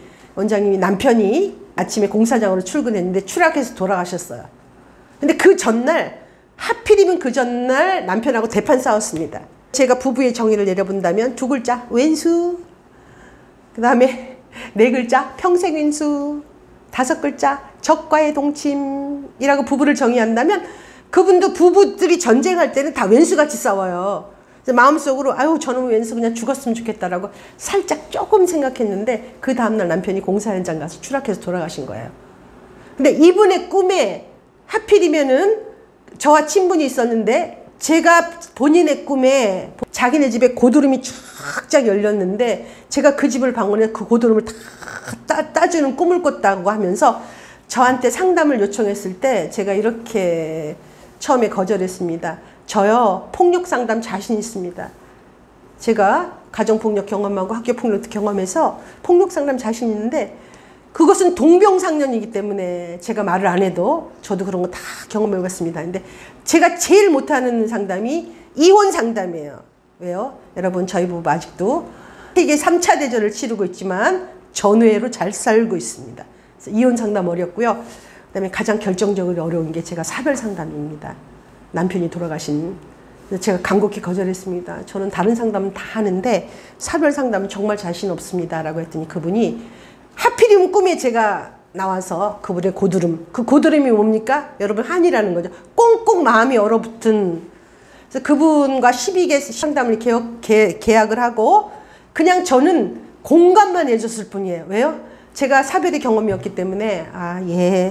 남편이 아침에 공사장으로 출근했는데 추락해서 돌아가셨어요. 근데 그 전날 하필이면 그 전날 남편하고 대판 싸웠습니다. 제가 부부의 정의를 내려본다면 두 글자 왼수, 그 다음에 네 글자 평생 왼수, 다섯 글자 적과의 동침이라고 부부를 정의한다면 그분도 부부들이 전쟁할 때는 다 왼수같이 싸워요. 그래서 마음속으로 아유 저놈 왼수 그냥 죽었으면 좋겠다라고 살짝 조금 생각했는데 그 다음날 남편이 공사 현장 가서 추락해서 돌아가신 거예요. 근데 이분의 꿈에 하필이면은 저와 친분이 있었는데 제가 본인의 꿈에 자기네 집에 고드름이 쫙쫙 열렸는데 제가 그 집을 방문해 그 고드름을 다 따주는 꿈을 꿨다고 하면서 저한테 상담을 요청했을 때 제가 이렇게 처음에 거절했습니다. 저요 폭력 상담 자신 있습니다. 제가 가정폭력 경험하고 학교폭력 경험해서 폭력 상담 자신 있는데 그것은 동병상련이기 때문에 제가 말을 안 해도 저도 그런 거 다 경험해 봤습니다. 근데 제가 제일 못하는 상담이 이혼 상담이에요. 왜요? 여러분 저희 부부 아직도 세계 3차 대전을 치르고 있지만 전우애로 잘 살고 있습니다. 그래서 이혼 상담 어렵고요. 그다음에 가장 결정적으로 어려운 게 제가 사별 상담입니다. 남편이 돌아가신. 제가 간곡히 거절했습니다. 저는 다른 상담은 다 하는데 사별 상담은 정말 자신 없습니다. 라고 했더니 그분이 하필이면 꿈에 제가 나와서 그분의 고드름, 그 고드름이 뭡니까? 여러분 한이라는 거죠. 꽁꽁 마음이 얼어붙은. 그래서 그분과 12개 상담을 계약을 하고 그냥 저는 공감만 해줬을 뿐이에요. 왜요? 제가 사별의 경험이 없기 때문에 아, 예,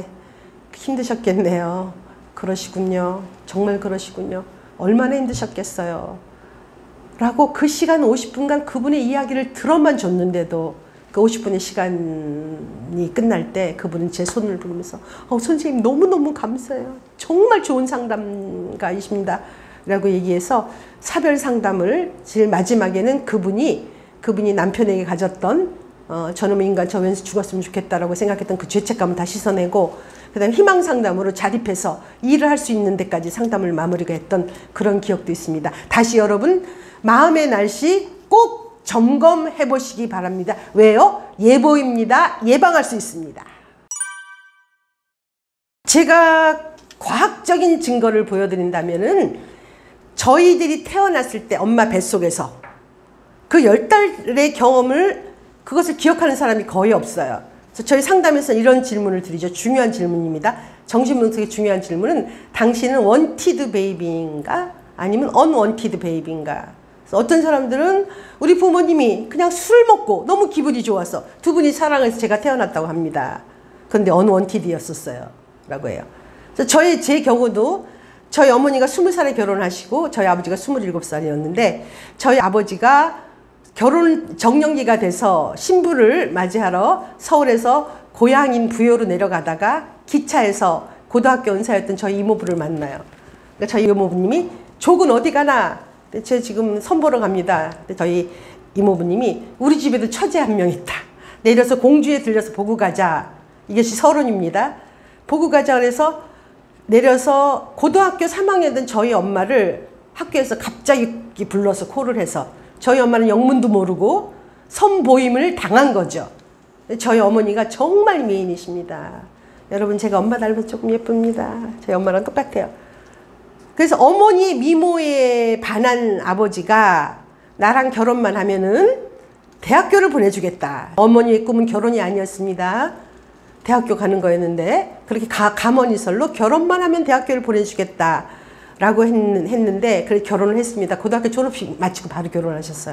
힘드셨겠네요. 그러시군요. 정말 그러시군요. 얼마나 힘드셨겠어요. 라고 그 시간 50분간 그분의 이야기를 들어만 줬는데도 그 50분의 시간이 끝날 때 그분은 제 손을 부르면서 선생님 너무너무 감사해요. 정말 좋은 상담가이십니다. 라고 얘기해서 사별 상담을 제일 마지막에는 그분이 남편에게 가졌던 저놈의 인간 저 왠지 죽었으면 좋겠다라고 생각했던 그 죄책감을 다 씻어내고 그 다음에 희망 상담으로 자립해서 일을 할 수 있는 데까지 상담을 마무리가 했던 그런 기억도 있습니다. 다시 여러분 마음의 날씨 꼭 점검해 보시기 바랍니다. 왜요? 예보입니다. 예방할 수 있습니다. 제가 과학적인 증거를 보여드린다면은 저희들이 태어났을 때 엄마 뱃속에서 그 10달의 경험을 그것을 기억하는 사람이 거의 없어요. 그래서 저희 상담에서 이런 질문을 드리죠. 중요한 질문입니다. 정신분석의 중요한 질문은 당신은 원티드 베이비인가 아니면 언원티드 베이비인가. 그래서 어떤 사람들은 우리 부모님이 그냥 술 먹고 너무 기분이 좋아서 두 분이 사랑해서 제가 태어났다고 합니다. 그런데 언원티드였었어요. 라고 해요. 그래서 제 경우도 저희 어머니가 20살에 결혼하시고 저희 아버지가 27살이었는데 저희 아버지가 결혼 정년기가 돼서 신부를 맞이하러 서울에서 고향인 부여로 내려가다가 기차에서 고등학교 은사였던 저희 이모부를 만나요. 그러니까 저희 이모부님이 족은 어디 가나? 제 지금 선 보러 갑니다. 저희 이모부님이 우리 집에도 처제 한 명 있다. 내려서 공주에 들려서 보고 가자. 이것이 서론입니다. 보고 가자 그래서 내려서 고등학교 3학년 된 저희 엄마를 학교에서 갑자기 불러서 콜을 해서 저희 엄마는 영문도 모르고 선보임을 당한 거죠. 저희 어머니가 정말 미인이십니다. 여러분 제가 엄마 닮아서 조금 예쁩니다. 저희 엄마랑 똑같아요. 그래서 어머니 미모에 반한 아버지가 나랑 결혼만 하면은 대학교를 보내주겠다. 어머니의 꿈은 결혼이 아니었습니다. 대학교 가는 거였는데 그렇게 가머니설로 결혼만 하면 대학교를 보내주겠다 라고 했는데 그래서 결혼을 했습니다. 고등학교 졸업식 마치고 바로 결혼하셨어요.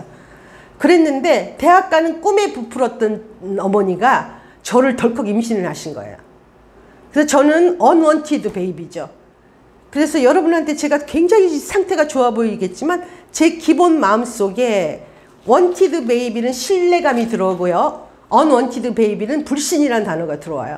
그랬는데 대학 가는 꿈에 부풀었던 어머니가 저를 덜컥 임신을 하신 거예요. 그래서 저는 unwanted baby죠. 그래서 여러분한테 제가 굉장히 상태가 좋아 보이겠지만 제 기본 마음속에 wanted baby는 신뢰감이 들어오고요. unwanted baby는 불신이라는 단어가 들어와요.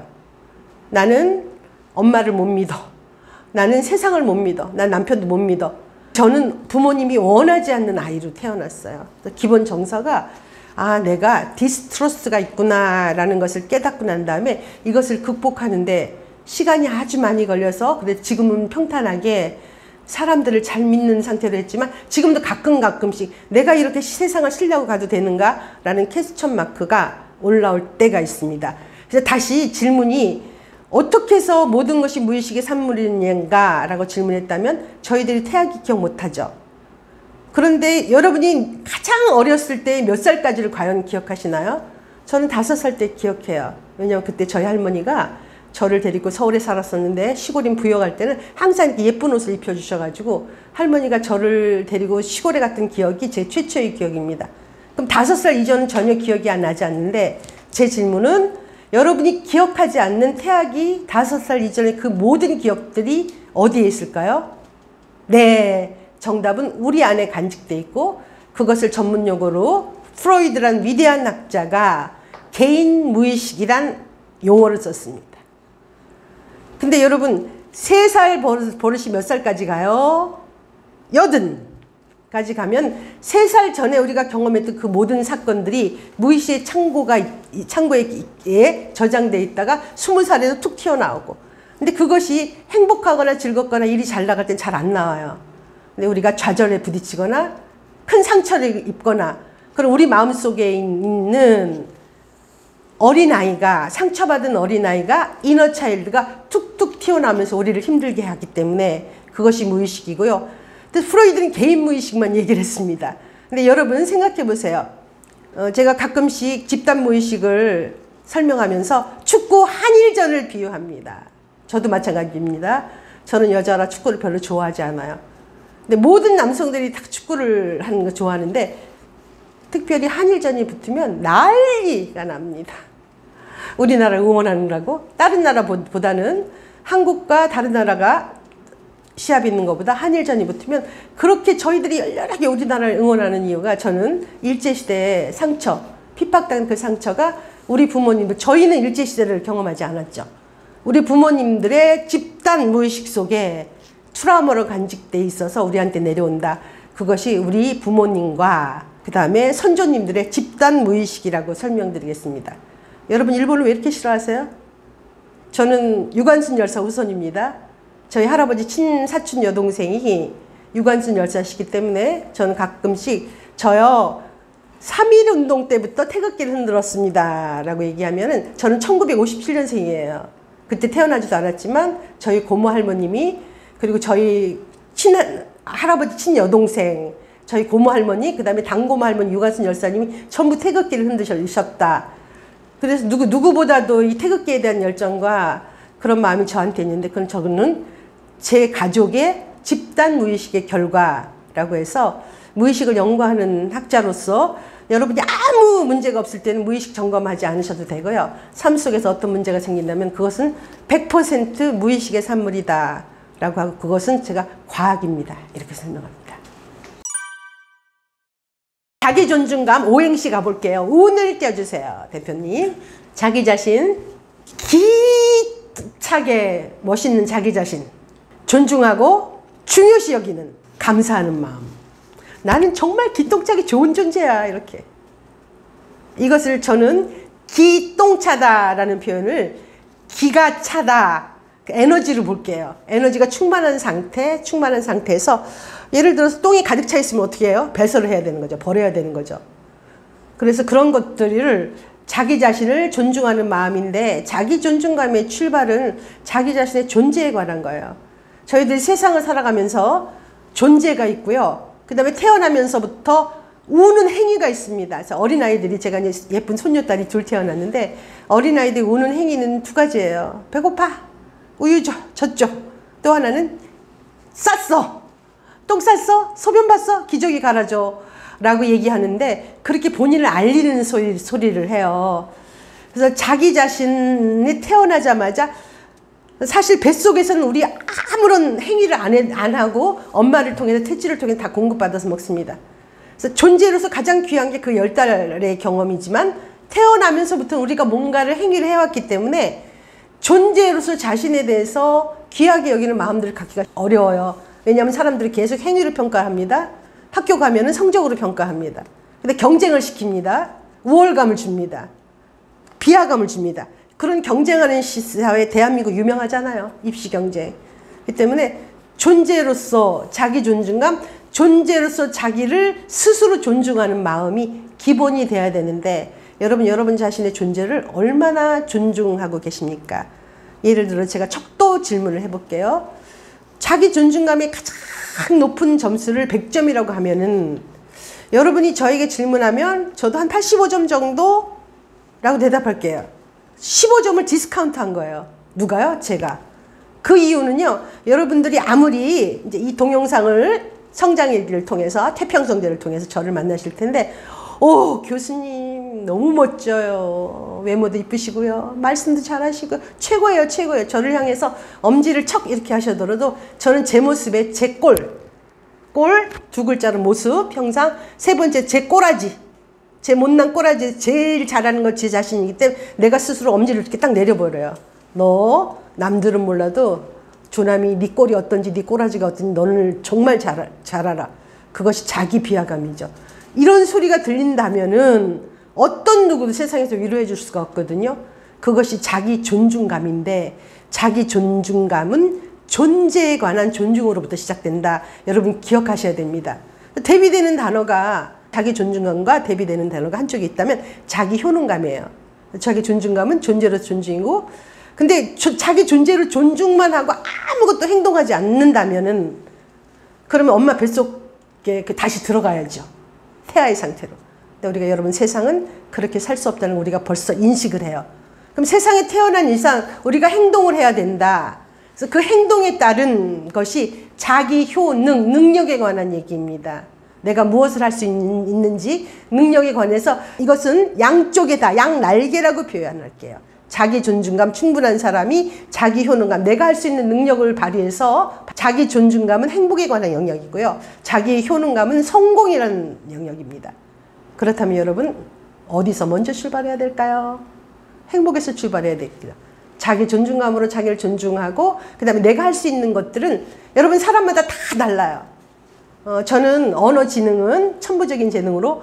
나는 엄마를 못 믿어. 나는 세상을 못 믿어. 난 남편도 못 믿어. 저는 부모님이 원하지 않는 아이로 태어났어요. 기본 정서가 아 내가 디스트러스가 있구나 라는 것을 깨닫고 난 다음에 이것을 극복하는데 시간이 아주 많이 걸려서 근데 지금은 평탄하게 사람들을 잘 믿는 상태로 했지만 지금도 가끔씩 내가 이렇게 세상을 신뢰하고 가도 되는가 라는 퀘스천 마크가 올라올 때가 있습니다. 그래서 다시 질문이 어떻게 해서 모든 것이 무의식의 산물인가 라고 질문했다면 저희들이 태아기 기억 못하죠. 그런데 여러분이 가장 어렸을 때 몇 살까지를 과연 기억하시나요? 저는 5살 때 기억해요. 왜냐하면 그때 저희 할머니가 저를 데리고 서울에 살았었는데 시골인 부여 갈 때는 항상 이렇게 예쁜 옷을 입혀주셔가지고 할머니가 저를 데리고 시골에 갔던 기억이 제 최초의 기억입니다. 그럼 5살 이전은 전혀 기억이 안 나지 않는데 제 질문은 여러분이 기억하지 않는 태아기 5살 이전의 그 모든 기억들이 어디에 있을까요? 네, 정답은 우리 안에 간직돼 있고 그것을 전문 용어로 프로이드란 위대한 학자가 개인 무의식이란 용어를 썼습니다. 근데 여러분 3살 버릇이 몇 살까지 가요? 80까지 가면 3살 전에 우리가 경험했던 그 모든 사건들이 무의식의 창고에 저장돼 있다가 20살에도 툭 튀어나오고 근데 그것이 행복하거나 즐겁거나 일이 잘 나갈 땐 잘 안 나와요. 근데 우리가 좌절에 부딪히거나 큰 상처를 입거나 그럼 우리 마음속에 있는 어린아이가 상처받은 어린아이가 이너 차일드가 툭툭 튀어나오면서 우리를 힘들게 하기 때문에 그것이 무의식이고요. 근데 프로이드는 개인 무의식만 얘기를 했습니다. 근데 여러분 생각해 보세요. 제가 가끔씩 집단 무의식을 설명하면서 축구 한일전을 비유합니다. 저도 마찬가지입니다. 저는 여자라 축구를 별로 좋아하지 않아요. 근데 모든 남성들이 다 축구를 하는 거 좋아하는데 특별히 한일전이 붙으면 난리가 납니다. 우리나라를 응원하느라고 다른 나라보다는 한국과 다른 나라가 시합이 있는 것보다 한일전이 붙으면 그렇게 저희들이 열렬하게 우리나라를 응원하는 이유가 저는 일제시대의 상처, 핍박당한 그 상처가 우리 부모님들, 저희는 일제시대를 경험하지 않았죠. 우리 부모님들의 집단 무의식 속에 트라우마로 간직돼 있어서 우리한테 내려온다. 그것이 우리 부모님과 그 다음에 선조님들의 집단 무의식이라고 설명드리겠습니다. 여러분 일본을 왜 이렇게 싫어하세요? 저는 유관순 열사 후손입니다. 저희 할아버지 친사촌 여동생이 유관순 열사시기 때문에 저는 가끔씩 저요 3.1운동 때부터 태극기를 흔들었습니다 라고 얘기하면은 저는 1957년생이에요. 그때 태어나지도 않았지만 저희 고모 할머님이 그리고 저희 할아버지 친여동생 저희 고모 할머니, 그 다음에 당고모 할머니 유관순 열사님이 전부 태극기를 흔드셨다. 그래서 누구보다도 이 태극기에 대한 열정과 그런 마음이 저한테 있는데, 그건 저는 제 가족의 집단 무의식의 결과라고 해서 무의식을 연구하는 학자로서 여러분이 아무 문제가 없을 때는 무의식 점검하지 않으셔도 되고요. 삶 속에서 어떤 문제가 생긴다면 그것은 100% 무의식의 산물이다 라고 하고 그것은 제가 과학입니다. 이렇게 설명합니다. 자기 존중감 오행시 가볼게요. 운을 띄워주세요. 대표님. 자기 자신, 기차게 멋있는 자기 자신, 존중하고 중요시 여기는 감사하는 마음. 나는 정말 기똥차게 좋은 존재야. 이렇게. 이것을 저는 기똥차다라는 표현을 기가 차다. 에너지를 볼게요. 에너지가 충만한 상태에서 예를 들어서 똥이 가득 차 있으면 어떻게 해요? 배설을 해야 되는 거죠. 버려야 되는 거죠. 그래서 그런 것들을 자기 자신을 존중하는 마음인데 자기 존중감의 출발은 자기 자신의 존재에 관한 거예요. 저희들이 세상을 살아가면서 존재가 있고요. 그 다음에 태어나면서부터 우는 행위가 있습니다. 그래서 어린아이들이 제가 이제 예쁜 손녀딸이 둘 태어났는데 어린아이들이 우는 행위는 2가지예요. 배고파. 우유 줘. 젖줘. 또 하나는 쌌어. 똥 쌌어? 소변 봤어? 기저귀 갈아줘. 라고 얘기하는데 그렇게 본인을 알리는 소리를 해요. 그래서 자기 자신이 태어나자마자 사실 뱃속에서는 우리 아무런 행위를 안 하고 엄마를 통해서 태지를 통해서 다 공급받아서 먹습니다. 그래서 존재로서 가장 귀한 게 그 10달의 경험이지만 태어나면서부터 우리가 뭔가를 행위를 해왔기 때문에 존재로서 자신에 대해서 귀하게 여기는 마음들을 갖기가 어려워요. 왜냐하면 사람들이 계속 행위를 평가합니다. 학교 가면은 성적으로 평가합니다. 근데 경쟁을 시킵니다. 우월감을 줍니다. 비하감을 줍니다. 그런 경쟁하는 사회 대한민국 유명하잖아요. 입시 경쟁. 그렇기 때문에 존재로서 자기 존중감, 존재로서 자기를 스스로 존중하는 마음이 기본이 돼야 되는데 여러분 자신의 존재를 얼마나 존중하고 계십니까? 예를 들어 제가 척도 질문을 해볼게요. 자기 존중감의 가장 높은 점수를 100점이라고 하면은 여러분이 저에게 질문하면 저도 한 85점 정도라고 대답할게요. 15점을 디스카운트 한 거예요. 누가요? 제가. 그 이유는요, 여러분들이 아무리 이제 이 동영상을 성장일기를 통해서, 태평성대를 통해서 저를 만나실 텐데, 오, 교수님, 너무 멋져요. 외모도 이쁘시고요. 말씀도 잘하시고, 최고예요, 최고예요. 저를 향해서 엄지를 척 이렇게 하셔더라도, 저는 제 모습에 제 꼴, 두 글자로 모습, 형상, 세 번째 제 꼬라지, 제 못난 꼬라지, 제일 잘하는 건 제 자신이기 때문에 내가 스스로 엄지를 이렇게 딱 내려버려요. 너, 남들은 몰라도 조남이 네 꼴이 어떤지, 네 꼬라지가 어떤지 너는 정말 잘 알아. 그것이 자기 비하감이죠. 이런 소리가 들린다면은 어떤 누구도 세상에서 위로해 줄 수가 없거든요. 그것이 자기 존중감인데, 자기 존중감은 존재에 관한 존중으로부터 시작된다. 여러분 기억하셔야 됩니다. 대비되는 단어가, 자기 존중감과 대비되는 단어가 한쪽에 있다면 자기 효능감이에요. 자기 존중감은 존재로서 존중이고, 근데 자기 존재로 존중만 하고 아무것도 행동하지 않는다면은, 그러면 엄마 뱃속에 다시 들어가야죠. 태아의 상태로. 근데 우리가 여러분 세상은 그렇게 살 수 없다는 걸 우리가 벌써 인식을 해요. 그럼 세상에 태어난 이상 우리가 행동을 해야 된다. 그래서 그 행동에 따른 것이 자기 효능, 능력에 관한 얘기입니다. 내가 무엇을 할 수 있는지 능력에 관해서 이것은 양쪽에다, 양날개라고 표현할게요. 자기 존중감 충분한 사람이 자기 효능감, 내가 할 수 있는 능력을 발휘해서, 자기 존중감은 행복에 관한 영역이고요. 자기 효능감은 성공이라는 영역입니다. 그렇다면 여러분 어디서 먼저 출발해야 될까요? 행복에서 출발해야 됩니다. 자기 존중감으로 자기를 존중하고, 그 다음에 내가 할 수 있는 것들은 여러분 사람마다 다 달라요. 저는 언어 지능은 천부적인 재능으로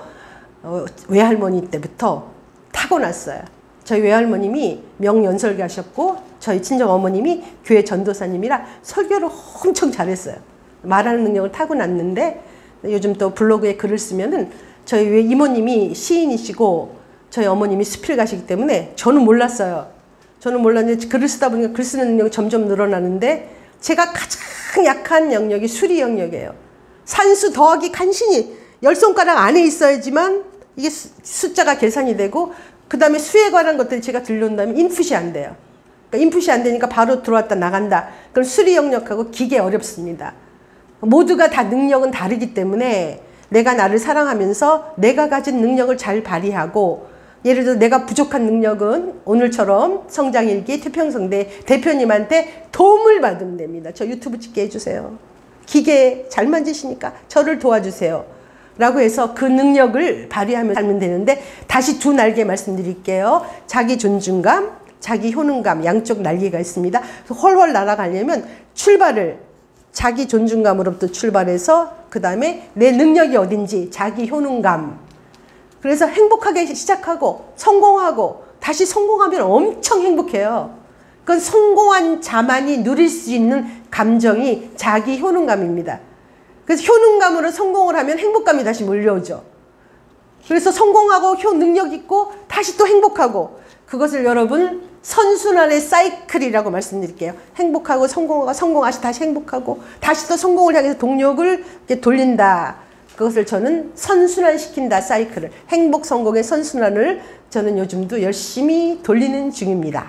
외할머니 때부터 타고났어요. 저희 외할머님이 명연설교 하셨고, 저희 친정 어머님이 교회 전도사님이라 설교를 엄청 잘했어요. 말하는 능력을 타고났는데, 요즘 또 블로그에 글을 쓰면은 저희 이모님이 시인이시고 저희 어머님이 수필 가시기 때문에 저는 몰랐어요. 저는 몰랐는데 글을 쓰다 보니까 글 쓰는 능력이 점점 늘어나는데, 제가 가장 약한 영역이 수리 영역이에요. 산수 더하기 간신히 10손가락 안에 있어야지만 이게 숫자가 계산이 되고, 그 다음에 수에 관한 것들이 제가 들려온다면 인풋이 안 돼요. 그러니까 인풋이 안 되니까 바로 들어왔다 나간다. 그럼 수리 영역하고 기계 어렵습니다. 모두가 다 능력은 다르기 때문에 내가 나를 사랑하면서 내가 가진 능력을 잘 발휘하고, 예를 들어 내가 부족한 능력은 오늘처럼 성장일기 태평성대 대표님한테 도움을 받으면 됩니다. 저 유튜브 찍게 해주세요. 기계 잘 만지시니까 저를 도와주세요. 라고 해서 그 능력을 발휘하며 살면 되는데, 다시 두 날개 말씀드릴게요. 자기 존중감, 자기 효능감, 양쪽 날개가 있습니다. 훨훨 날아가려면 출발을 자기 존중감으로부터 출발해서 그 다음에 내 능력이 어딘지 자기 효능감. 그래서 행복하게 시작하고 성공하고 다시 성공하면 엄청 행복해요. 그건 성공한 자만이 누릴 수 있는 감정이 자기 효능감입니다. 그래서 효능감으로 성공을 하면 행복감이 다시 몰려오죠. 그래서 성공하고 능력 있고 다시 또 행복하고, 그것을 여러분 선순환의 사이클이라고 말씀드릴게요. 행복하고 성공하시 다시 행복하고 다시 또 성공을 향해서 동력을 이렇게 돌린다. 그것을 저는 선순환시킨다, 사이클을. 행복 성공의 선순환을 저는 요즘도 열심히 돌리는 중입니다.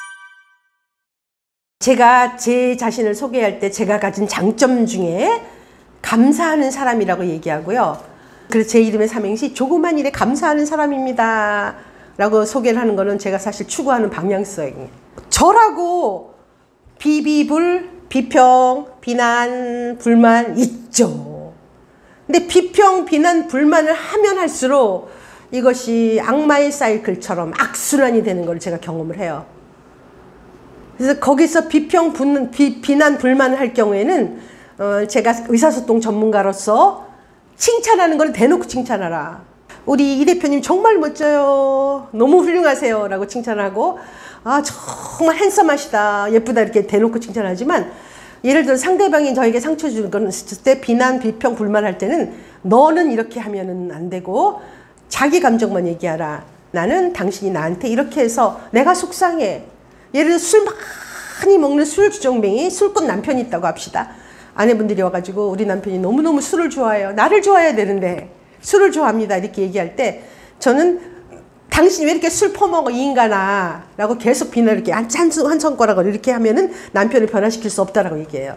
제가 제 자신을 소개할 때 제가 가진 장점 중에 감사하는 사람이라고 얘기하고요. 그래서 제 이름의 삼행시 조그만 일에 감사하는 사람입니다 라고 소개를 하는 거는 제가 사실 추구하는 방향성이에요. 저라고 비비불, 비평, 비난, 불만 있죠. 근데 비평, 비난, 불만을 하면 할수록 이것이 악마의 사이클처럼 악순환이 되는 걸 제가 경험을 해요. 그래서 거기서 비평, 비난, 불만을 할 경우에는 제가 의사소통 전문가로서 칭찬하는 걸 대놓고 칭찬하라. 우리 이 대표님 정말 멋져요. 너무 훌륭하세요. 라고 칭찬하고, 아, 정말 핸섬하시다. 예쁘다. 이렇게 대놓고 칭찬하지만, 예를 들어 상대방이 저에게 상처 주는 건 있을 때 비난, 비평, 불만할 때는 너는 이렇게 하면은 안 되고 자기 감정만 얘기하라. 나는 당신이 나한테 이렇게 해서 내가 속상해. 예를 들어 술 많이 먹는 술 주정뱅이 술꾼 남편이 있다고 합시다. 아내분들이 와가지고 우리 남편이 너무너무 술을 좋아해요. 나를 좋아해야 되는데 술을 좋아합니다. 이렇게 얘기할 때 저는 당신이 왜 이렇게 술 퍼먹어 이 인간아 라고 계속 비난을 이렇게 한 손가락으로 이렇게 하면은 남편을 변화시킬 수 없다라고 얘기해요.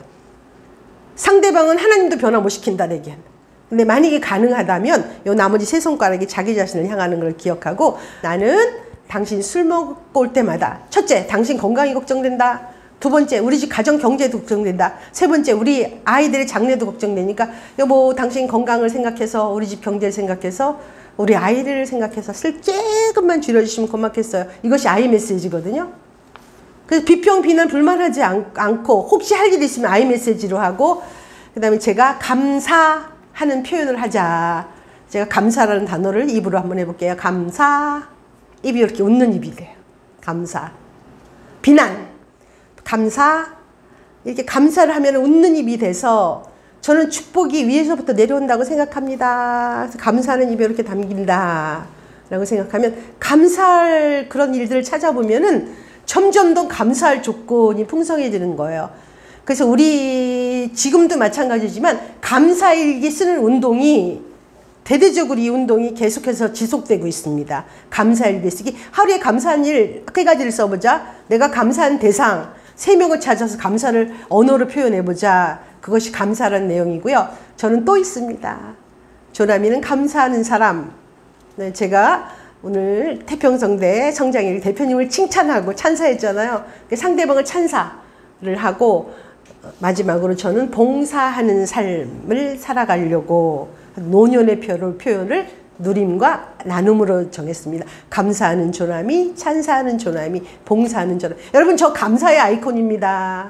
상대방은 하나님도 변화 못 시킨다 내게. 근데 만약에 가능하다면 요 나머지 세 손가락이 자기 자신을 향하는 걸 기억하고 나는 당신 술 먹고 올 때마다 첫째 당신 건강이 걱정된다. 두 번째 우리 집 가정 경제도 걱정된다. 세 번째 우리 아이들의 장래도 걱정되니까 여보 당신 건강을 생각해서 우리 집 경제를 생각해서 우리 아이를 생각해서 술 조금만 줄여주시면 고맙겠어요. 이것이 아이 메시지거든요. 그래서 비평 비난 불만하지 않고 혹시 할 일 있으면 아이 메시지로 하고 그 다음에 제가 감사하는 표현을 하자. 제가 감사라는 단어를 입으로 한번 해볼게요. 감사. 입이 이렇게 웃는 입이 돼요. 감사. 비난. 감사. 이렇게 감사를 하면 웃는 입이 돼서 저는 축복이 위에서부터 내려온다고 생각합니다. 그래서 감사하는 입에 이렇게 담긴다. 라고 생각하면 감사할 그런 일들을 찾아보면은 점점 더 감사할 조건이 풍성해지는 거예요. 그래서 우리 지금도 마찬가지지만 감사일기 쓰는 운동이 대대적으로 이 운동이 계속해서 지속되고 있습니다. 감사일기 쓰기. 하루에 감사한 일 3가지를 써보자. 내가 감사한 대상 3명을 찾아서 감사를 언어로 표현해보자. 그것이 감사라는 내용이고요. 저는 또 있습니다. 조남이는 감사하는 사람. 네, 제가 오늘 태평성대 성장일 대표님을 칭찬하고 찬사했잖아요. 상대방을 찬사를 하고 마지막으로 저는 봉사하는 삶을 살아가려고 노년의 표현을 누림과 나눔으로 정했습니다. 감사하는 조남이, 찬사하는 조남이, 봉사하는 조남이. 여러분 저 감사의 아이콘입니다.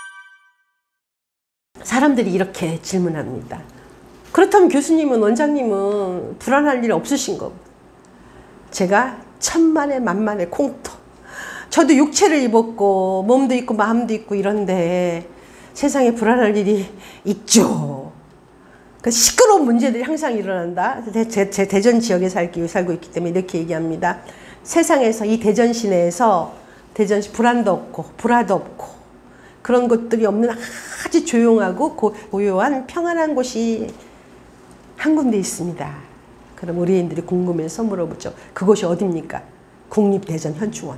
사람들이 이렇게 질문합니다. 그렇다면 교수님은 원장님은 불안할 일 없으신 거? 제가 천만에 만만의 콩토. 저도 육체를 입었고 몸도 있고 마음도 있고 이런데 세상에 불안할 일이 있죠. 그 시끄러운 문제들이 항상 일어난다. 제 대전 지역에 살고 있기 때문에 이렇게 얘기합니다. 세상에서 이 대전 시내에서 대전시 불안도 없고 불화도 없고 그런 것들이 없는 아주 조용하고 고요한 평안한 곳이 한 군데 있습니다. 그럼 의뢰인들이 궁금해서 물어보죠. 그곳이 어디입니까? 국립대전 현충원.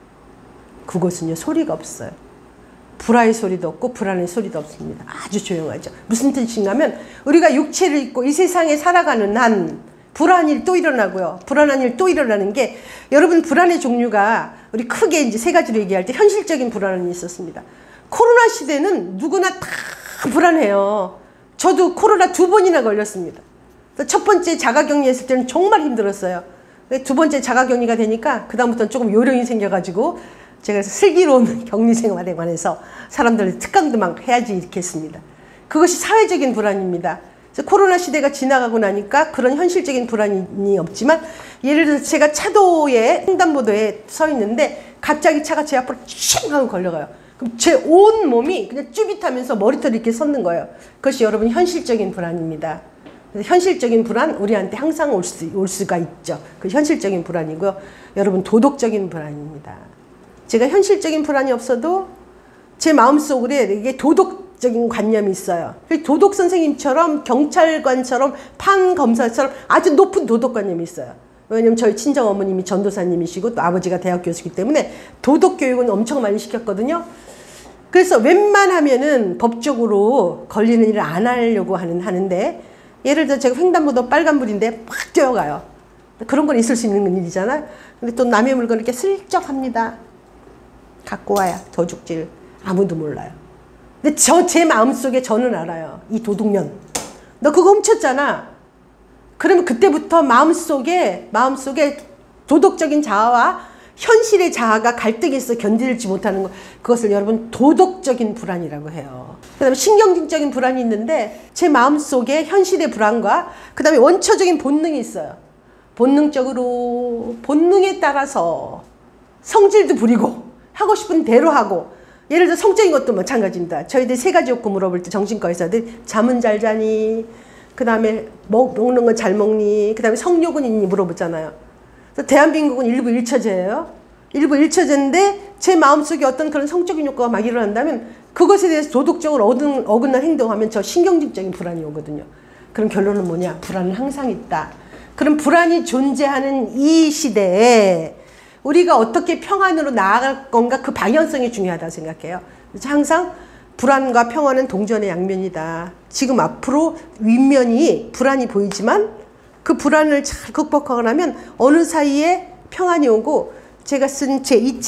그곳은요 소리가 없어요. 불화의 소리도 없고 불안의 소리도 없습니다. 아주 조용하죠. 무슨 뜻인가 하면 우리가 육체를 입고 이 세상에 살아가는 한 불안한 일 또 일어나고요. 불안한 일 또 일어나는 게 여러분 불안의 종류가 우리 크게 이제 3가지로 얘기할 때 현실적인 불안이 있었습니다. 코로나 시대는 누구나 다 불안해요. 저도 코로나 2번이나 걸렸습니다. 첫 번째 자가격리했을 때는 정말 힘들었어요. 두 번째 자가격리가 되니까 그다음부터는 조금 요령이 생겨가지고 제가 슬기로운 격리 생활에 관해서 사람들 특강도 막 해야지 이렇게 했습니다. 그것이 사회적인 불안입니다. 그래서 코로나 시대가 지나가고 나니까 그런 현실적인 불안이 없지만 예를 들어서 제가 차도에 횡단보도에 서 있는데 갑자기 차가 제 앞으로 촤 하고 걸려가요. 그럼 제 온 몸이 그냥 쭈빗하면서 머리털이 이렇게 섰는 거예요. 그것이 여러분 현실적인 불안입니다. 현실적인 불안 우리한테 항상 올 수가 있죠. 그 현실적인 불안이고요. 여러분 도덕적인 불안입니다. 제가 현실적인 불안이 없어도 제 마음속에 이게 도덕적인 관념이 있어요. 도덕 선생님처럼 경찰관처럼 판검사처럼 아주 높은 도덕관념이 있어요. 왜냐면 저희 친정 어머님이 전도사님이시고 또 아버지가 대학 교수이기 때문에 도덕 교육은 엄청 많이 시켰거든요. 그래서 웬만하면은 법적으로 걸리는 일을 안 하려고 하는데 예를 들어 제가 횡단보도 빨간불인데 막 뛰어가요. 그런 건 있을 수 있는 일이잖아요. 근데 또 남의 물건을 이렇게 슬쩍 합니다. 갖고 와야 도둑질. 아무도 몰라요. 근데 제 마음속에 저는 알아요. 이 도둑년. 너 그거 훔쳤잖아. 그러면 그때부터 마음속에 도덕적인 자아와 현실의 자아가 갈등이 있어 견디지 못하는 것. 그것을 여러분 도덕적인 불안이라고 해요. 그 다음에 신경질적인 불안이 있는데 제 마음속에 현실의 불안과 그 다음에 원초적인 본능이 있어요. 본능적으로 본능에 따라서 성질도 부리고 하고 싶은 대로 하고 예를 들어 성적인 것도 마찬가지입니다. 저희들 3가지 욕구 물어볼 때 정신과 의사들 잠은 잘 자니 그 다음에 먹는 건 잘 먹니 그 다음에 성욕은 있니 물어보잖아요. 그래서 대한민국은 일부 1처제예요. 일부 일처제인데 제 마음속에 어떤 그런 성적인 효과가 막 일어난다면 그것에 대해서 도덕적으로 어긋난 행동하면 저 신경질적인 불안이 오거든요. 그럼 결론은 뭐냐? 불안은 항상 있다. 그럼 불안이 존재하는 이 시대에 우리가 어떻게 평안으로 나아갈 건가 그 방향성이 중요하다고 생각해요. 그래서 항상 불안과 평안은 동전의 양면이다. 지금 앞으로 윗면이 불안이 보이지만 그 불안을 잘 극복하고 나면 어느 사이에 평안이 오고 제가 쓴 이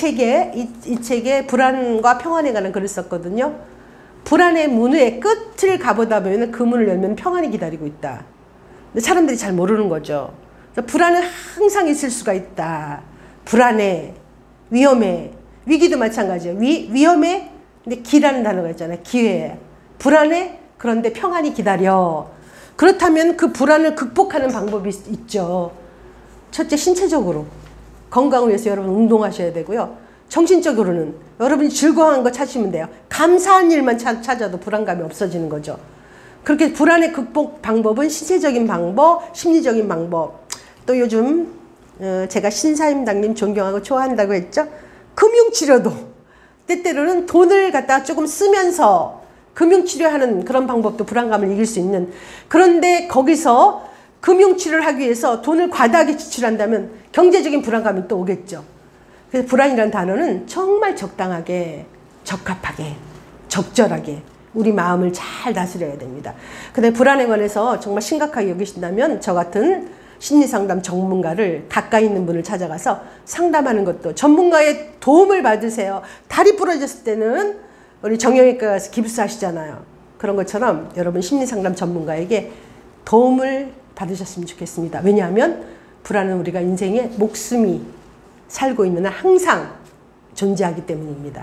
책에 불안과 평안에 관한 글을 썼거든요. 불안의 문의 끝을 가보다 보면 그 문을 열면 평안이 기다리고 있다. 근데 사람들이 잘 모르는 거죠. 불안은 항상 있을 수가 있다. 불안해, 위험해, 위기도 마찬가지예요. 위험해, 근데 기라는 단어가 있잖아요. 기회. 불안해, 그런데 평안이 기다려. 그렇다면 그 불안을 극복하는 방법이 있죠. 첫째, 신체적으로 건강을 위해서 여러분 운동하셔야 되고요. 정신적으로는 여러분이 즐거워하는 거 찾으면 돼요. 감사한 일만 찾아도 불안감이 없어지는 거죠. 그렇게 불안의 극복 방법은 신체적인 방법, 심리적인 방법. 또 요즘 제가 신사임당님 존경하고 좋아한다고 했죠. 금융치료도 때때로는 돈을 갖다가 조금 쓰면서 금융치료하는 그런 방법도 불안감을 이길 수 있는. 그런데 거기서 금융치료를 하기 위해서 돈을 과다하게 지출한다면 경제적인 불안감이 또 오겠죠. 그래서 불안이라는 단어는 정말 적당하게, 적합하게, 적절하게 우리 마음을 잘 다스려야 됩니다. 근데 불안에 관해서 정말 심각하게 여기신다면 저 같은 심리상담 전문가를 가까이 있는 분을 찾아가서 상담하는 것도 전문가의 도움을 받으세요. 다리 부러졌을 때는 우리 정형외과 가서 깁스하시잖아요. 그런 것처럼 여러분 심리상담 전문가에게 도움을 받으셨으면 좋겠습니다. 왜냐하면 불안은 우리가 인생에 목숨이 살고 있는 한 항상 존재하기 때문입니다.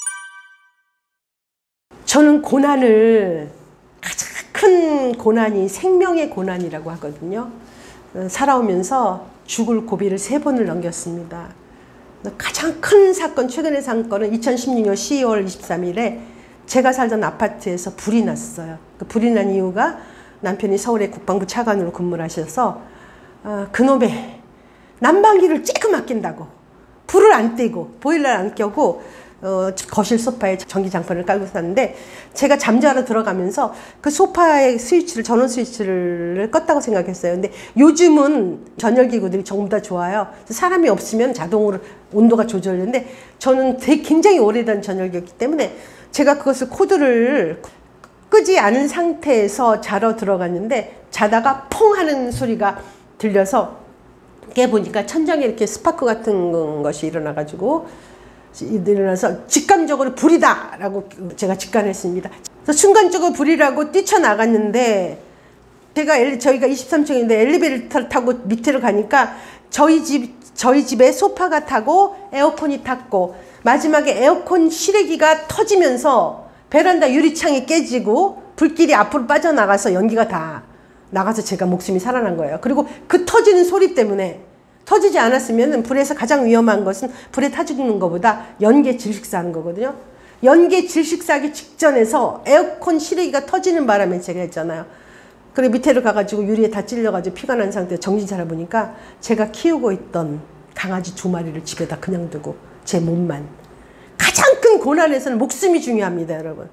저는 고난을 가장 큰 고난이 생명의 고난이라고 하거든요. 살아오면서 죽을 고비를 3번을 넘겼습니다. 가장 큰 사건, 최근의 사건은 2016년 12월 23일에 제가 살던 아파트에서 불이 났어요. 그 불이 난 이유가 남편이 서울의 국방부 차관으로 근무를 하셔서 그놈의 난방기를 쬐끔 아낀다고 불을 안 떼고 보일러를 안 켜고 거실 소파에 전기장판을 깔고 샀는데 제가 잠자러 들어가면서 그 소파의 스위치를 전원 스위치를 껐다고 생각했어요. 근데 요즘은 전열기구들이 전부 다 좋아요. 사람이 없으면 자동으로 온도가 조절되는데 저는 굉장히 오래된 전열기였기 때문에 제가 그것을 코드를 끄지 않은 상태에서 자러 들어갔는데 자다가 퐁 하는 소리가 들려서 깨보니까 천장에 이렇게 스파크 같은 것이 일어나가지고 일어나서 직감적으로 불이다 라고 제가 직관했습니다. 그래서 순간적으로 불이라고 뛰쳐나갔는데 저희가 23층인데 엘리베이터를 타고 밑으로 가니까 저희 집에 소파가 타고 에어컨이 탔고 마지막에 에어컨 실외기가 터지면서 베란다 유리창이 깨지고 불길이 앞으로 빠져나가서 연기가 다 나가서 제가 목숨이 살아난 거예요. 그리고 그 터지는 소리 때문에 터지지 않았으면 불에서 가장 위험한 것은 불에 타 죽는 것보다 연기에 질식사하는 거거든요. 연기에 질식사하기 직전에서 에어컨 실외기가 터지는 바람에 제가 했잖아요. 그리고 밑에로 가가지고 유리에 다 찔려가지고 피가 난 상태에서 정신 차려보니까 제가 키우고 있던 강아지 2마리를 집에다 그냥 두고 제 몸만. 가장 큰 고난에서는 목숨이 중요합니다, 여러분.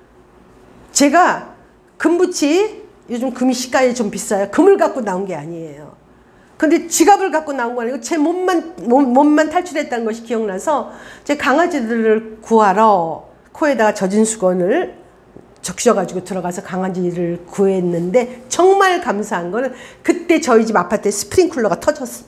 제가 금붙이 요즘 금이 시가에 좀 비싸요. 금을 갖고 나온 게 아니에요. 근데 지갑을 갖고 나온 거 아니고 제 몸만 탈출했다는 것이 기억나서 제 강아지들을 구하러 코에다가 젖은 수건을 적셔가지고 들어가서 강아지를 구했는데 정말 감사한 거는 그때 저희 집 아파트에 스프링클러가 터졌습니다.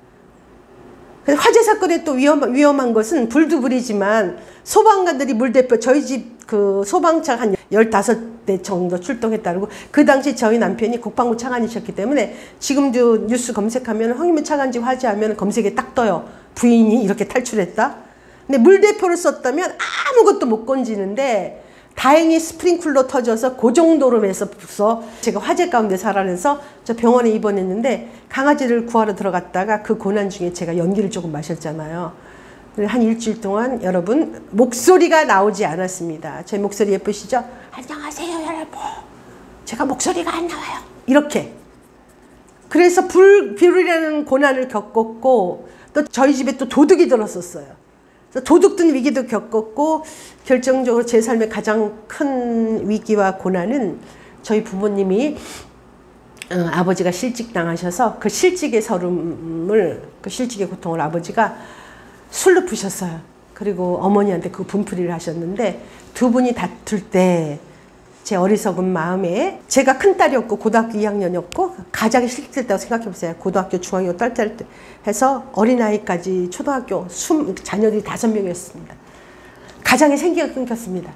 화재 사건에 또 위험한 것은 불도 불이지만 소방관들이 물대포 저희 집 그 소방차 한 15대 정도 출동했다고. 그 당시 저희 남편이 국방부 차관이셨기 때문에 지금도 뉴스 검색하면 황인무 차관직 화재하면 검색에 딱 떠요. 부인이 이렇게 탈출했다. 근데 물대포를 썼다면 아무것도 못 건지는데 다행히 스프링클러 터져서 그 정도로 해서 제가 화재 가운데 살아내서 저 병원에 입원했는데 강아지를 구하러 들어갔다가 그 고난 중에 제가 연기를 조금 마셨잖아요. 한 일주일 동안 여러분 목소리가 나오지 않았습니다. 제 목소리 예쁘시죠? 안녕하세요 여러분. 제가 목소리가 안 나와요. 이렇게. 그래서 불이라는 고난을 겪었고 또 저희 집에 또 도둑이 들었었어요. 그래서 도둑 든 위기도 겪었고 결정적으로 제 삶의 가장 큰 위기와 고난은 저희 부모님이 아버지가 실직당하셔서 그 실직의 서름을, 그 실직의 고통을 아버지가 술로 푸셨어요. 그리고 어머니한테 그 분풀이를 하셨는데 두 분이 다툴 때 제 어리석은 마음에 제가 큰딸이었고 고등학교 2학년이었고 가장이 실직했다고 생각해보세요. 고등학교, 중학교, 딸 해서 어린아이까지 초등학교 자녀들이 5명이었습니다. 가장의 생계가 끊겼습니다.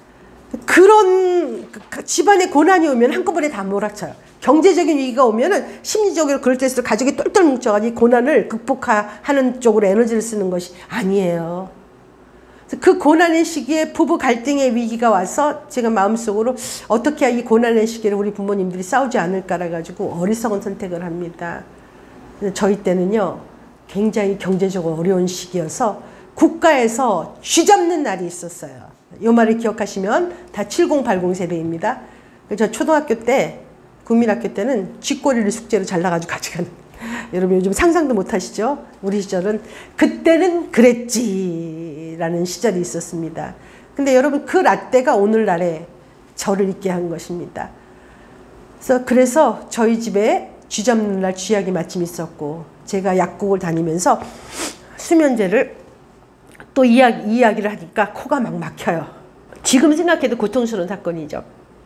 그런 집안에 고난이 오면 한꺼번에 다 몰아쳐요. 경제적인 위기가 오면은 심리적으로 그럴 때일수록 가족이 똘똘 뭉쳐가지고 고난을 극복하는 쪽으로 에너지를 쓰는 것이 아니에요. 그 고난의 시기에 부부 갈등의 위기가 와서 제가 마음속으로 어떻게 해야 이 고난의 시기를 우리 부모님들이 싸우지 않을까라 가지고 어리석은 선택을 합니다. 저희 때는요 굉장히 경제적으로 어려운 시기여서 국가에서 쥐잡는 날이 있었어요. 이 말을 기억하시면 다 7080 세대입니다. 저 초등학교 때 국민학교 때는 쥐꼬리를 숙제로 잘라가지고 가져가는, 여러분 요즘 상상도 못 하시죠? 우리 시절은 그때는 그랬지 라는 시절이 있었습니다. 근데 여러분 그 라떼가 오늘날에 저를 있게 한 것입니다. 그래서 저희 집에 쥐 잡는 날 쥐약이 마침 있었고 제가 약국을 다니면서 수면제를 또 이야기를 하니까 코가 막 막혀요. 지금 생각해도 고통스러운 사건이죠.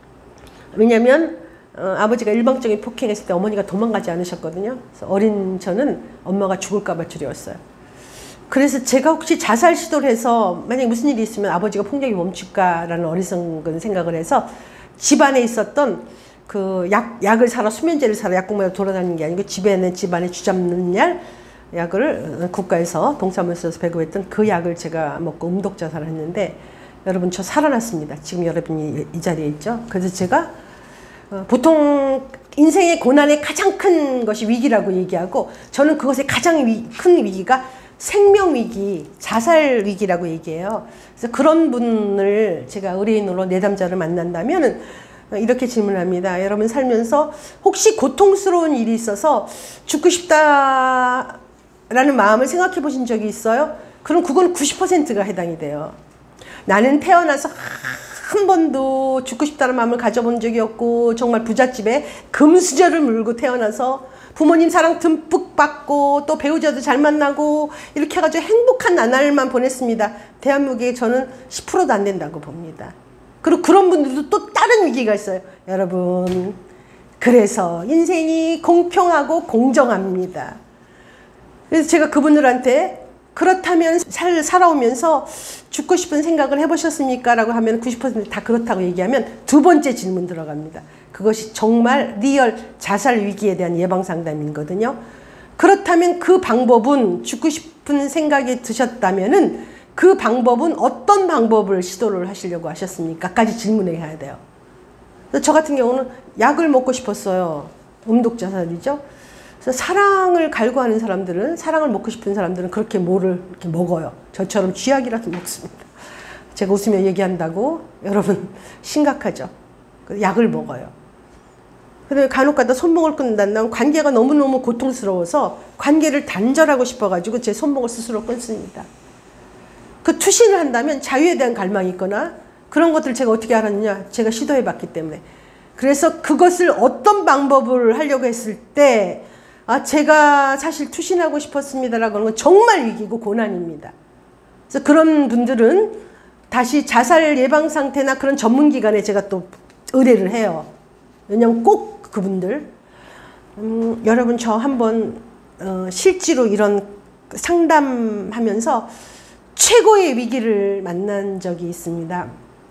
왜냐하면 아버지가 일방적인 폭행했을 때 어머니가 도망가지 않으셨거든요. 그래서 어린 저는 엄마가 죽을까 봐 두려웠어요. 그래서 제가 혹시 자살 시도를 해서 만약에 무슨 일이 있으면 아버지가 폭력이 멈출까라는 어리석은 생각을 해서 집안에 있었던 그 약을 사러, 수면제를 사러 약국마다 돌아다니는 게 아니고 집안에 쥐잡는 약을 국가에서 동사무소에서 배급했던 그 약을 제가 먹고 음독자살을 했는데 여러분 저 살아났습니다. 지금 여러분이 이 자리에 있죠. 그래서 제가 보통 인생의 고난의 가장 큰 것이 위기라고 얘기하고 저는 그것의 가장 큰 위기가 생명위기, 자살위기라고 얘기해요. 그래서 그런 분을 제가 의뢰인으로 내담자를 만난다면 이렇게 질문합니다. 여러분 살면서 혹시 고통스러운 일이 있어서 죽고 싶다라는 마음을 생각해 보신 적이 있어요? 그럼 그건 90%가 해당이 돼요. 나는 태어나서 한 번도 죽고 싶다는 마음을 가져본 적이 없고 정말 부잣집에 금수저를 물고 태어나서 부모님 사랑 듬뿍 받고 또 배우자도 잘 만나고 이렇게 해가지고 행복한 나날만 보냈습니다. 대한민국에 저는 10%도 안 된다고 봅니다. 그리고 그런 분들도 또 다른 위기가 있어요. 여러분 그래서 인생이 공평하고 공정합니다. 그래서 제가 그분들한테 그렇다면 살아오면서 죽고 싶은 생각을 해보셨습니까? 라고 하면 90% 다 그렇다고 얘기하면 두 번째 질문 들어갑니다. 그것이 정말 리얼 자살 위기에 대한 예방 상담이거든요. 그렇다면 그 방법은 죽고 싶은 생각이 드셨다면은 그 방법은 어떤 방법을 시도를 하시려고 하셨습니까? 까지 질문을 해야 돼요. 저 같은 경우는 약을 먹고 싶었어요. 음독자살이죠. 그래서 사랑을 갈구하는 사람들은, 사랑을 먹고 싶은 사람들은 그렇게 뭐를 이렇게 먹어요. 저처럼 쥐약이라도 먹습니다. 제가 웃으며 얘기한다고 여러분 심각하죠. 약을 먹어요. 그다음에 간혹가다 손목을 끊는다는 관계가 너무너무 고통스러워서 관계를 단절하고 싶어가지고 제 손목을 스스로 끊습니다. 그 투신을 한다면 자유에 대한 갈망이 있거나 그런 것들을 제가 어떻게 알았느냐? 제가 시도해봤기 때문에. 그래서 그것을 어떤 방법을 하려고 했을 때 제가 사실 투신하고 싶었습니다라고 하는 건 정말 위기고 고난입니다. 그래서 그런 분들은 다시 자살 예방 상태나 그런 전문기관에 제가 또 의뢰를 해요. 왜냐면 꼭 그분들 여러분 저 한번 실제로 이런 상담하면서 최고의 위기를 만난 적이 있습니다.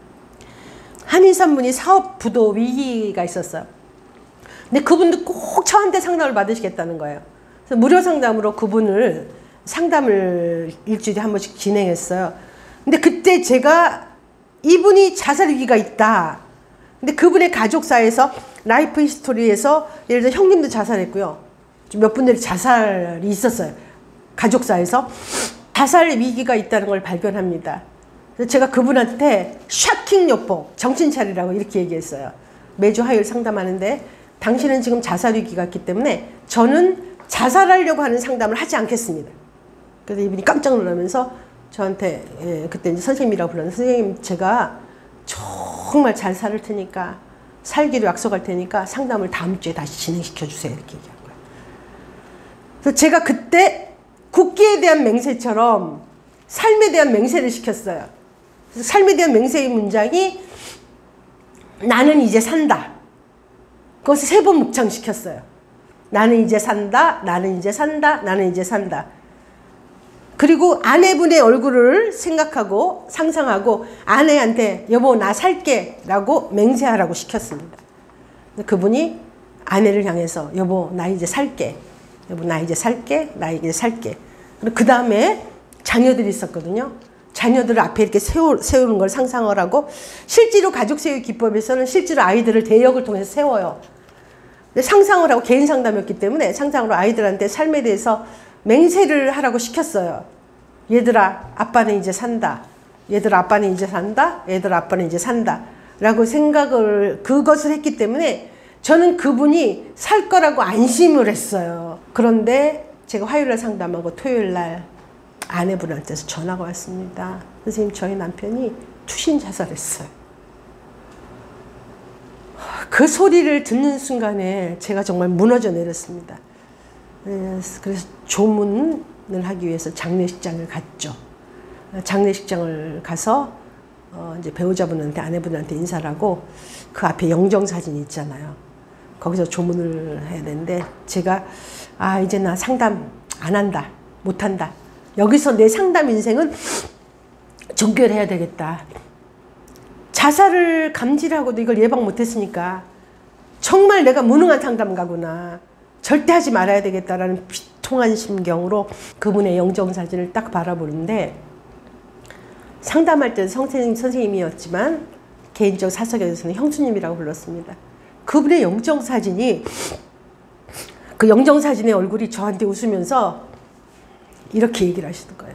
한의사분이 사업 부도 위기가 있었어요. 근데 그분도 꼭 저한테 상담을 받으시겠다는 거예요. 그래서 무료 상담으로 그분을 상담을 일주일에 한 번씩 진행했어요. 근데 그때 제가 이분이 자살 위기가 있다. 근데 그분의 가족사에서 라이프 히스토리에서 예를 들어 형님도 자살했고요. 몇 분들이 자살이 있었어요. 가족사에서 자살 위기가 있다는 걸 발견합니다. 그래서 제가 그분한테 샤킹 요법, 정신 차리라고 이렇게 얘기했어요. 매주 화요일 상담하는데 당신은 지금 자살 위기가 있기 때문에 저는 자살하려고 하는 상담을 하지 않겠습니다. 그래서 이분이 깜짝 놀라면서 저한테 그때 이제 선생님이라고 불렀는데 선생님 제가 정말 잘 살 테니까 살기로 약속할 테니까 상담을 다음 주에 다시 진행시켜 주세요 이렇게 얘기한 거예요. 그래서 제가 그때 국기에 대한 맹세처럼 삶에 대한 맹세를 시켰어요. 그래서 삶에 대한 맹세의 문장이 나는 이제 산다. 그것을 3번 묵상시켰어요. 나는 이제 산다. 나는 이제 산다. 나는 이제 산다. 그리고 아내분의 얼굴을 생각하고 상상하고 아내한테 여보 나 살게 라고 맹세하라고 시켰습니다. 그분이 아내를 향해서 여보 나 이제 살게. 여보 나 이제 살게. 나 이제 살게. 그 다음에 자녀들이 있었거든요. 자녀들을 앞에 이렇게 세우는 걸 상상을 하고 실제로 가족 세우기 기법에서는 실제로 아이들을 대역을 통해서 세워요. 근데 상상을 하고 개인 상담이었기 때문에 상상으로 아이들한테 삶에 대해서 맹세를 하라고 시켰어요. 얘들아 아빠는 이제 산다. 얘들아 아빠는 이제 산다. 얘들아 아빠는 이제 산다. 라고 생각을 그것을 했기 때문에 저는 그분이 살 거라고 안심을 했어요. 그런데 제가 화요일날 상담하고 토요일날 아내분한테서 전화가 왔습니다. 선생님 저희 남편이 투신 자살했어요. 그 소리를 듣는 순간에 제가 정말 무너져 내렸습니다. 그래서 조문을 하기 위해서 장례식장을 갔죠. 장례식장을 가서 이제 배우자분한테 아내분한테 인사를 하고 그 앞에 영정사진이 있잖아요. 거기서 조문을 해야 되는데 제가 이제 나 상담 안 한다. 못 한다. 여기서 내 상담 인생은 종결해야 되겠다. 자살을 감지하고도 이걸 예방 못했으니까 정말 내가 무능한 상담가구나. 절대 하지 말아야 되겠다라는 비통한 심경으로 그분의 영정사진을 딱 바라보는데 상담할 때는 선생님이었지만 개인적 사석에서는 형수님이라고 불렀습니다. 그분의 영정사진이 그 영정사진의 얼굴이 저한테 웃으면서 이렇게 얘기를 하시는 거예요.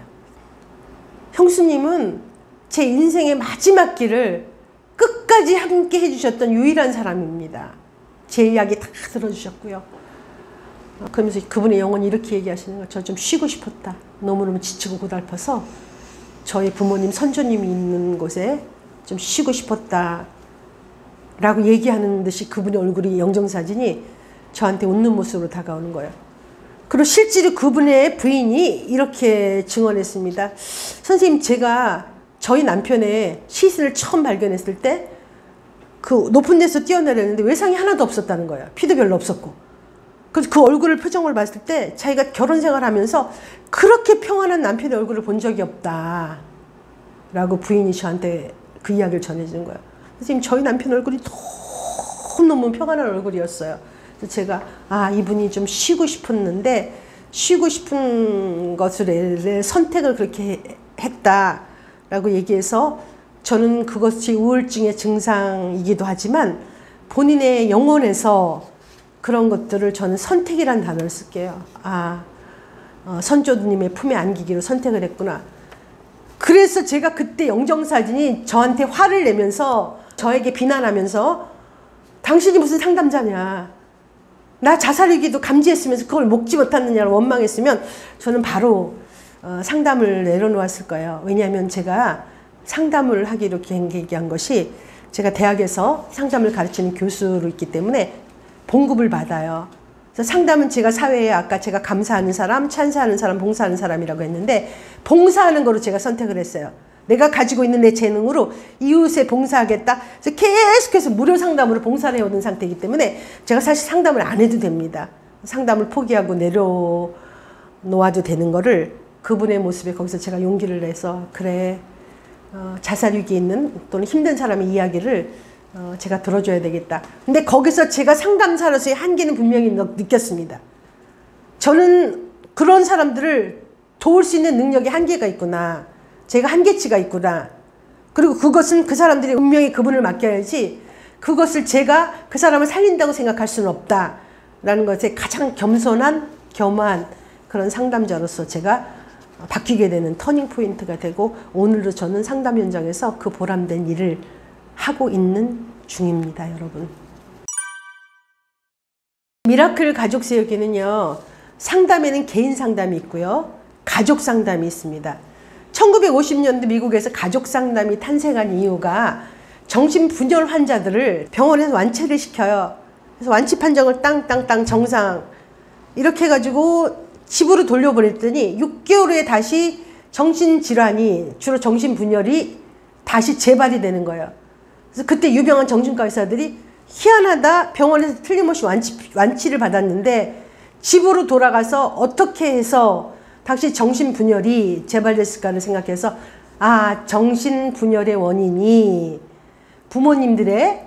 형수님은 제 인생의 마지막 길을 끝까지 함께 해주셨던 유일한 사람입니다. 제 이야기 다 들어주셨고요. 그러면서 그분의 영혼이 이렇게 얘기하시는 거예요. 저 좀 쉬고 싶었다. 너무너무 지치고 고달파서 저희 부모님, 선조님이 있는 곳에 좀 쉬고 싶었다. 라고 얘기하는 듯이 그분의 얼굴이 영정사진이 저한테 웃는 모습으로 다가오는 거예요. 그리고 실제로 그분의 부인이 이렇게 증언했습니다. 선생님 제가 저희 남편의 시신을 처음 발견했을 때 그 높은 데서 뛰어내렸는데 외상이 하나도 없었다는 거예요. 피도 별로 없었고. 그래서 그 얼굴을 표정을 봤을 때 자기가 결혼 생활하면서 그렇게 평안한 남편의 얼굴을 본 적이 없다. 라고 부인이 저한테 그 이야기를 전해주는 거예요. 선생님 저희 남편 얼굴이 너무너무 평안한 얼굴이었어요. 그래서 제가 이분이 좀 쉬고 싶었는데 쉬고 싶은 것을 선택을 그렇게 했다라고 얘기해서 저는 그것이 우울증의 증상이기도 하지만 본인의 영혼에서 그런 것들을 저는 선택이라는 단어를 쓸게요. 선조님의 품에 안기기로 선택을 했구나. 그래서 제가 그때 영정사진이 저한테 화를 내면서 저에게 비난하면서 당신이 무슨 상담자냐. 나 자살이기도 감지했으면서 그걸 먹지 못했느냐고 원망했으면 저는 바로 상담을 내려놓았을 거예요. 왜냐하면 제가 상담을 하기로 얘기한 것이 제가 대학에서 상담을 가르치는 교수로 있기 때문에 봉급을 받아요. 그래서 상담은 제가 사회에 아까 제가 감사하는 사람, 찬사하는 사람, 봉사하는 사람이라고 했는데 봉사하는 거로 제가 선택을 했어요. 내가 가지고 있는 내 재능으로 이웃에 봉사하겠다. 그래서 계속해서 무료 상담으로 봉사를 해오는 상태이기 때문에 제가 사실 상담을 안 해도 됩니다. 상담을 포기하고 내려놓아도 되는 거를 그분의 모습에 거기서 제가 용기를 내서 그래 자살 위기에 있는 또는 힘든 사람의 이야기를 제가 들어줘야 되겠다. 근데 거기서 제가 상담사로서의 한계는 분명히 느꼈습니다. 저는 그런 사람들을 도울 수 있는 능력에 한계가 있구나. 제가 한계치가 있구나. 그리고 그것은 그 사람들이 운명이 그분을 맡겨야지 그것을 제가 그 사람을 살린다고 생각할 수는 없다라는 것에 가장 겸손한 겸한 그런 상담자로서 제가 바뀌게 되는 터닝 포인트가 되고 오늘도 저는 상담 현장에서 그 보람된 일을 하고 있는 중입니다, 여러분. 미라클 가족 세우기는요, 상담에는 개인 상담이 있고요. 가족 상담이 있습니다. 1950년대 미국에서 가족 상담이 탄생한 이유가 정신분열 환자들을 병원에서 완치를 시켜요. 그래서 완치 판정을 땅땅땅 정상 이렇게 해가지고 집으로 돌려보냈더니 6개월 후에 다시 정신질환이 주로 정신분열이 다시 재발이 되는 거예요. 그래서 그때 유명한 정신과 의사들이 희한하다 병원에서 틀림없이 완치를 받았는데 집으로 돌아가서 어떻게 해서 다시 정신분열이 재발됐을까를 생각해서 정신분열의 원인이 부모님들의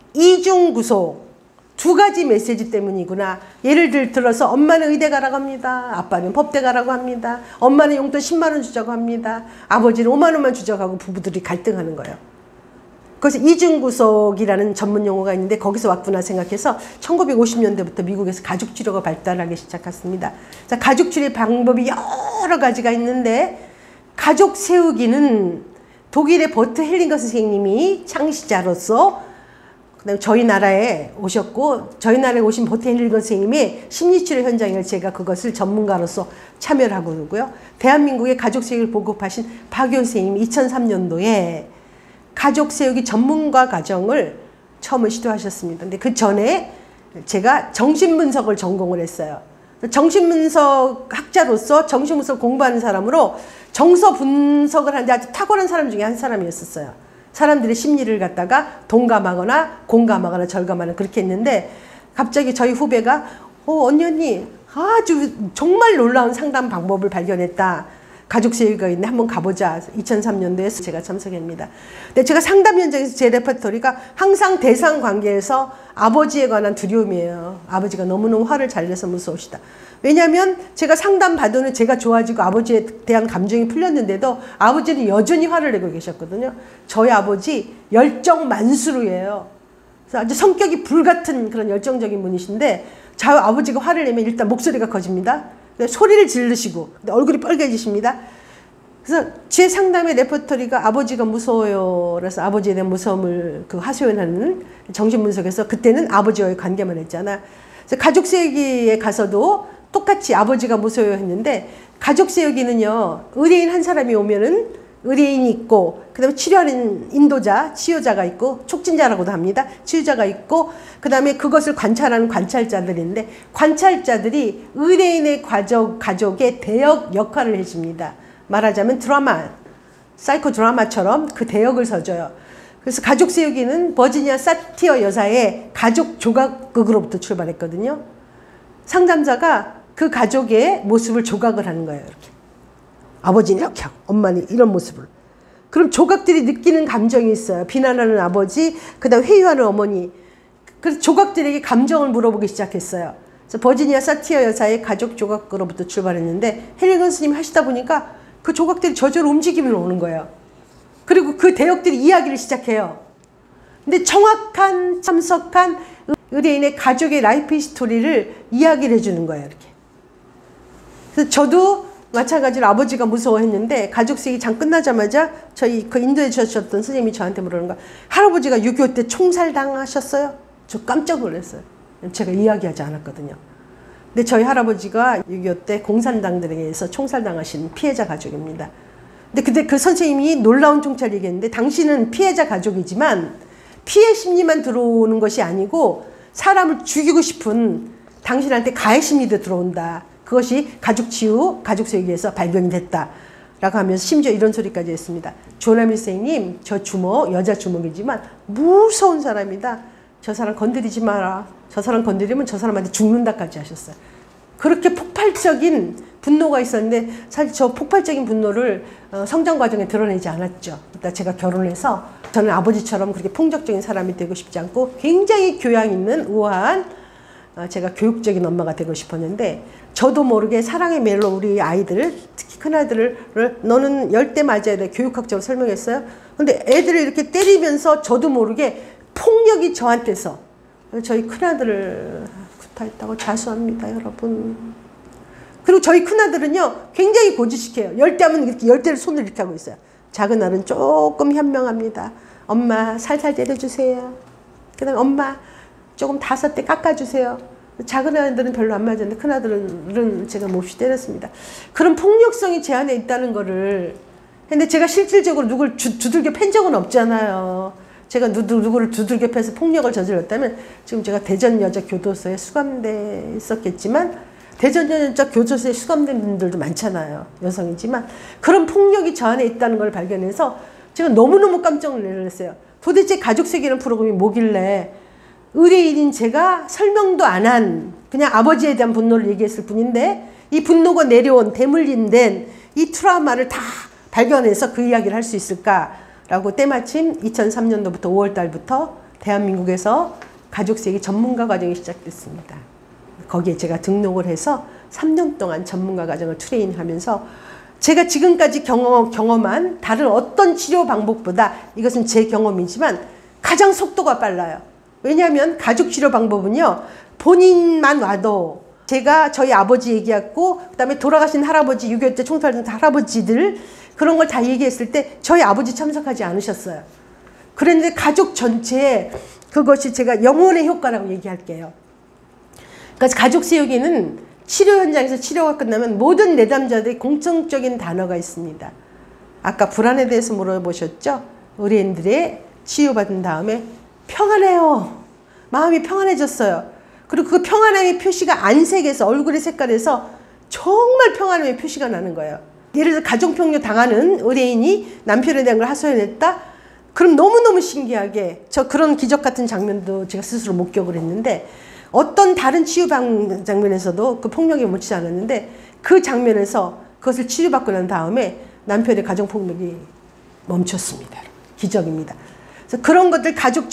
이중구속 두 가지 메시지 때문이구나. 예를 들어서 엄마는 의대 가라고 합니다. 아빠는 법대 가라고 합니다. 엄마는 용돈 10만 원 주자고 합니다. 아버지는 5만 원만 주자고 하고 부부들이 갈등하는 거예요. 그래서 이중구속이라는 전문 용어가 있는데 거기서 왔구나 생각해서 1950년대부터 미국에서 가족치료가 발달하기 시작했습니다. 자, 가족치료 방법이 여러 가지가 있는데 가족 세우기는 독일의 버트 헬링거 선생님이 창시자로서 그다음에 저희 나라에 오셨고 저희 나라에 오신 버트 헬링거 선생님의 심리치료 현장을 제가 그것을 전문가로서 참여를 하고 있고요. 대한민국의 가족 세우기를 보급하신 박효 선생님이 2003년도에 가족 세우기 전문가 과정을 처음 시도하셨습니다. 근데 그 전에 제가 정신분석을 전공을 했어요. 정신분석 학자로서 정신분석 공부하는 사람으로 정서 분석을 하는데 아주 탁월한 사람 중에 한 사람이었었어요. 사람들의 심리를 갖다가 동감하거나 공감하거나 절감하는 그렇게 했는데 갑자기 저희 후배가 언니 아주 정말 놀라운 상담 방법을 발견했다. 가족 세우기가 있네. 한번 가보자. 2003년도에 제가 참석합니다. 근데 제가 상담 현장에서 제 레퍼토리가 항상 대상 관계에서 아버지에 관한 두려움이에요. 아버지가 너무너무 화를 잘 내서 무서우시다. 왜냐하면 제가 상담 받으면 제가 좋아지고 아버지에 대한 감정이 풀렸는데도 아버지는 여전히 화를 내고 계셨거든요. 저희 아버지 열정 만수르예요. 그래서 아주 성격이 불같은 그런 열정적인 분이신데 저희 아버지가 화를 내면 일단 목소리가 커집니다. 소리를 지르시고 얼굴이 빨개지십니다. 그래서 제 상담의 레퍼토리가 아버지가 무서워요. 그래서 아버지에 대한 무서움을 하소연하는 정신분석에서 그때는 아버지와의 관계만 했잖아. 그래서 가족 세우기에 가서도 똑같이 아버지가 무서워요 했는데 가족 세우기는요. 의뢰인 한 사람이 오면은 의뢰인이 있고 그 다음에 치료하는 인도자, 치유자가 있고 촉진자라고도 합니다. 치유자가 있고 그 다음에 그것을 관찰하는 관찰자들인데 관찰자들이 의뢰인의 가족의 대역 역할을 해줍니다. 말하자면 드라마, 사이코 드라마처럼 그 대역을 서줘요. 그래서 가족 세우기는 버지니아 사티어 여사의 가족 조각극으로부터 출발했거든요. 상담자가 그 가족의 모습을 조각을 하는 거예요. 이렇게. 아버지는 이렇게 하고 엄마는 이런 모습을. 그럼 조각들이 느끼는 감정이 있어요. 비난하는 아버지, 그 다음 회유하는 어머니. 그래서 조각들에게 감정을 물어보기 시작했어요. 그래서 버지니아 사티어 여사의 가족 조각으로부터 출발했는데 헬링거 스님이 하시다 보니까 그 조각들이 저절로 움직임이 오는 거예요. 그리고 그 대역들이 이야기를 시작해요. 근데 정확한 참석한 의뢰인의 가족의 라이프 히스토리를 이야기를 해주는 거예요. 이렇게. 그래서 저도 마찬가지로 아버지가 무서워했는데 가족 세우기 장 끝나자마자 저희 그 인도에 주셨던 선생님이 저한테 물어보는 거야. 할아버지가 6.25 때 총살 당하셨어요? 저 깜짝 놀랐어요. 제가 이야기하지 않았거든요. 근데 저희 할아버지가 6.25 때 공산당들에 의해서 총살 당하신 피해자 가족입니다. 근데 그때 그 선생님이 놀라운 총찰 얘기했는데 당신은 피해자 가족이지만 피해 심리만 들어오는 것이 아니고 사람을 죽이고 싶은 당신한테 가해 심리도 들어온다. 그것이 가족 치유, 가족 세우기에서 발견이 됐다. 라고 하면서 심지어 이런 소리까지 했습니다. 조나미 선생님, 저 주먹, 여자 주먹이지만 무서운 사람이다. 저 사람 건드리지 마라. 저 사람 건드리면 저 사람한테 죽는다까지 하셨어요. 그렇게 폭발적인 분노가 있었는데 사실 저 폭발적인 분노를 성장 과정에 드러내지 않았죠. 일단 제가 결혼을 해서 저는 아버지처럼 그렇게 폭력적인 사람이 되고 싶지 않고 굉장히 교양 있는 우아한 제가 교육적인 엄마가 되고 싶었는데 저도 모르게 사랑의 멜로 우리 아이들 특히 큰아들을 너는 열대 맞아야 돼 교육학적으로 설명했어요. 근데 애들을 이렇게 때리면서 저도 모르게 폭력이 저한테서 저희 큰아들을 구타했다고 자수합니다 여러분. 그리고 저희 큰아들은요 굉장히 고지식해요. 열대하면 이렇게 열대를 손을 이렇게 하고 있어요. 작은 아들은 조금 현명합니다. 엄마 살살 때려주세요. 그 다음에 엄마 조금 5대 깎아주세요. 작은 아들은 별로 안 맞았는데 큰 아들은 제가 몹시 때렸습니다. 그런 폭력성이 제 안에 있다는 거를. 근데 제가 실질적으로 누굴 두들겨 팬 적은 없잖아요. 제가 누구를 두들겨 패서 폭력을 저질렀다면 지금 제가 대전여자교도소에 수감돼 있었겠지만, 대전여자교도소에 수감된 분들도 많잖아요. 여성이지만. 그런 폭력이 저 안에 있다는 걸 발견해서 제가 너무너무 깜짝 놀랐어요. 도대체 가족세계라는 프로그램이 뭐길래 의뢰인인 제가 설명도 안 한 그냥 아버지에 대한 분노를 얘기했을 뿐인데, 이 분노가 내려온 대물림된 이 트라우마를 다 발견해서 그 이야기를 할 수 있을까라고 때마침 2003년도부터 5월달부터 대한민국에서 가족세계 전문가 과정이 시작됐습니다. 거기에 제가 등록을 해서 3년 동안 전문가 과정을 트레이닝하면서 제가 지금까지 경험한 다른 어떤 치료 방법보다, 이것은 제 경험이지만 가장 속도가 빨라요. 왜냐하면 가족 치료 방법은요, 본인만 와도, 제가 저희 아버지 얘기했고, 그 다음에 돌아가신 할아버지, 6.25 때 총살된 할아버지들, 그런 걸 다 얘기했을 때 저희 아버지 참석하지 않으셨어요. 그런데 가족 전체에 그것이 제가 영혼의 효과라고 얘기할게요. 그러니까 가족 세우기는 치료 현장에서 치료가 끝나면 모든 내담자들의 공통적인 단어가 있습니다. 아까 불안에 대해서 물어보셨죠? 의뢰인들의 치유받은 다음에 평안해요. 마음이 평안해졌어요. 그리고 그 평안함의 표시가 안색에서, 얼굴의 색깔에서 정말 평안함의 표시가 나는 거예요. 예를 들어 가정폭력 당하는 의뢰인이 남편에 대한 걸 하소연했다? 그럼 너무너무 신기하게, 저 그런 기적 같은 장면도 제가 스스로 목격을 했는데, 어떤 다른 치유 장면에서도 그 폭력이 멈추지 않았는데, 그 장면에서 그것을 치료받고 난 다음에 남편의 가정폭력이 멈췄습니다. 기적입니다. 그래서 그런 것들 가족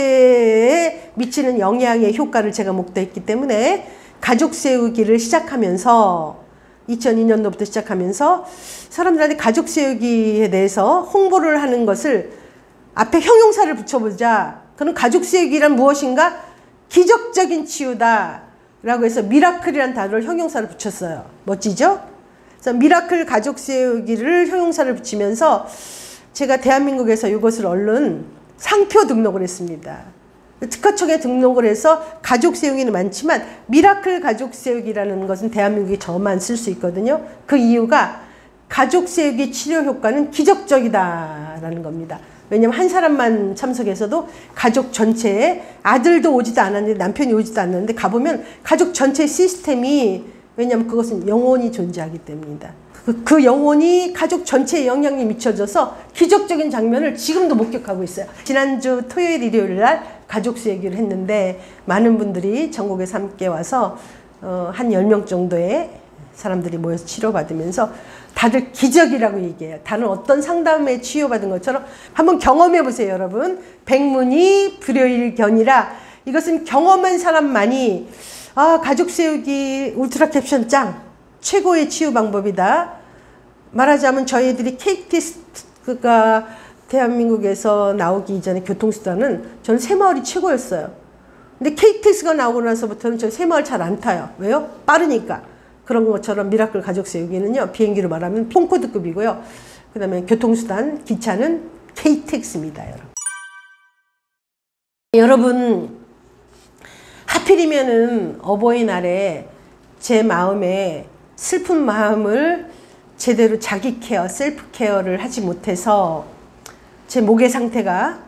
전체에 미치는 영향의 효과를 제가 목도했기 때문에 가족 세우기를 시작하면서, 2002년도부터 시작하면서 사람들한테 가족 세우기에 대해서 홍보를 하는 것을 앞에 형용사를 붙여보자. 그럼 가족 세우기란 무엇인가? 기적적인 치유다 라고 해서 미라클이라는 단어를 형용사를 붙였어요. 멋지죠? 그래서 미라클 가족 세우기를 형용사를 붙이면서 제가 대한민국에서 이것을 얼른 상표 등록을 했습니다. 특허청에 등록을 해서 가족 세우기는 많지만 미라클 가족 세우기라는 것은 대한민국에 저만 쓸 수 있거든요. 그 이유가 가족 세우기 치료 효과는 기적적이다라는 겁니다. 왜냐면 한 사람만 참석해서도 가족 전체에, 아들도 오지도 않았는데 남편이 오지도 않았는데 가보면 가족 전체 시스템이, 왜냐면 그것은 영혼이 존재하기 때문이다. 그 영혼이 가족 전체에 영향이 미쳐져서 기적적인 장면을 지금도 목격하고 있어요. 지난주 토요일, 일요일 날 가족 세우기를 했는데 많은 분들이 전국에서 함께 와서 한 10명 정도의 사람들이 모여서 치료받으면서 다들 기적이라고 얘기해요. 다른 어떤 상담에 치유받은 것처럼 한번 경험해 보세요, 여러분. 백문이 불여일견이라, 이것은 경험한 사람만이 가족 세우기 울트라 캡션 짱 최고의 치유 방법이다. 말하자면 저희들이 KTX가 대한민국에서 나오기 이전에 교통수단은 저는 새마을이 최고였어요. 근데 KTX가 나오고 나서부터는 저 새마을 잘 안 타요. 왜요? 빠르니까. 그런 것처럼 미라클 가족 세우기는요, 비행기로 말하면 콩코드급이고요. 그 다음에 교통수단, 기차는 KTX입니다, 여러분. 여러분, 하필이면은 어버이날에 제 마음에 슬픈 마음을 제대로 자기 케어, 셀프 케어를 하지 못해서 제 몸의 상태가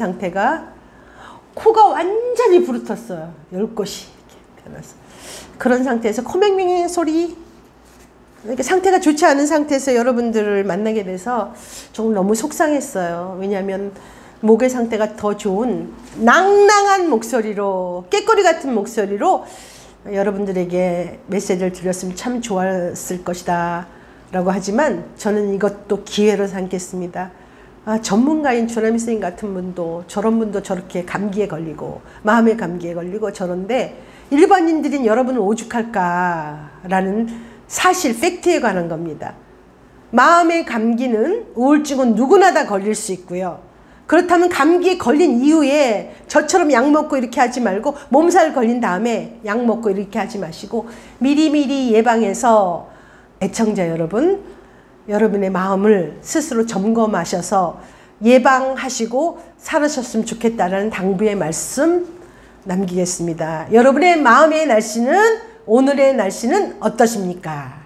코가 완전히 부르텄어요. 10곳이 이렇게 변해서. 그런 상태에서 코맹맹 소리, 이렇게 상태가 좋지 않은 상태에서 여러분들을 만나게 돼서 조금 너무 속상했어요. 왜냐하면 목의 상태가 더 좋은 낭낭한 목소리로, 깨꼬리 같은 목소리로 여러분들에게 메시지를 드렸으면 참 좋았을 것이다 라고 하지만, 저는 이것도 기회로 삼겠습니다. 전문가인 주남이 선생님 같은 분도, 저런 분도 저렇게 감기에 걸리고 마음의 감기에 걸리고 저런데 일반인들인 여러분은 오죽할까라는 사실, 팩트에 관한 겁니다. 마음의 감기는, 우울증은 누구나 다 걸릴 수 있고요. 그렇다면 감기에 걸린 이후에 저처럼 약 먹고 이렇게 하지 말고, 몸살 걸린 다음에 약 먹고 이렇게 하지 마시고 미리미리 예방해서, 애청자 여러분, 여러분의 마음을 스스로 점검하셔서 예방하시고 살으셨으면 좋겠다라는 당부의 말씀 남기겠습니다. 여러분의 마음의 날씨는, 오늘의 날씨는 어떠십니까?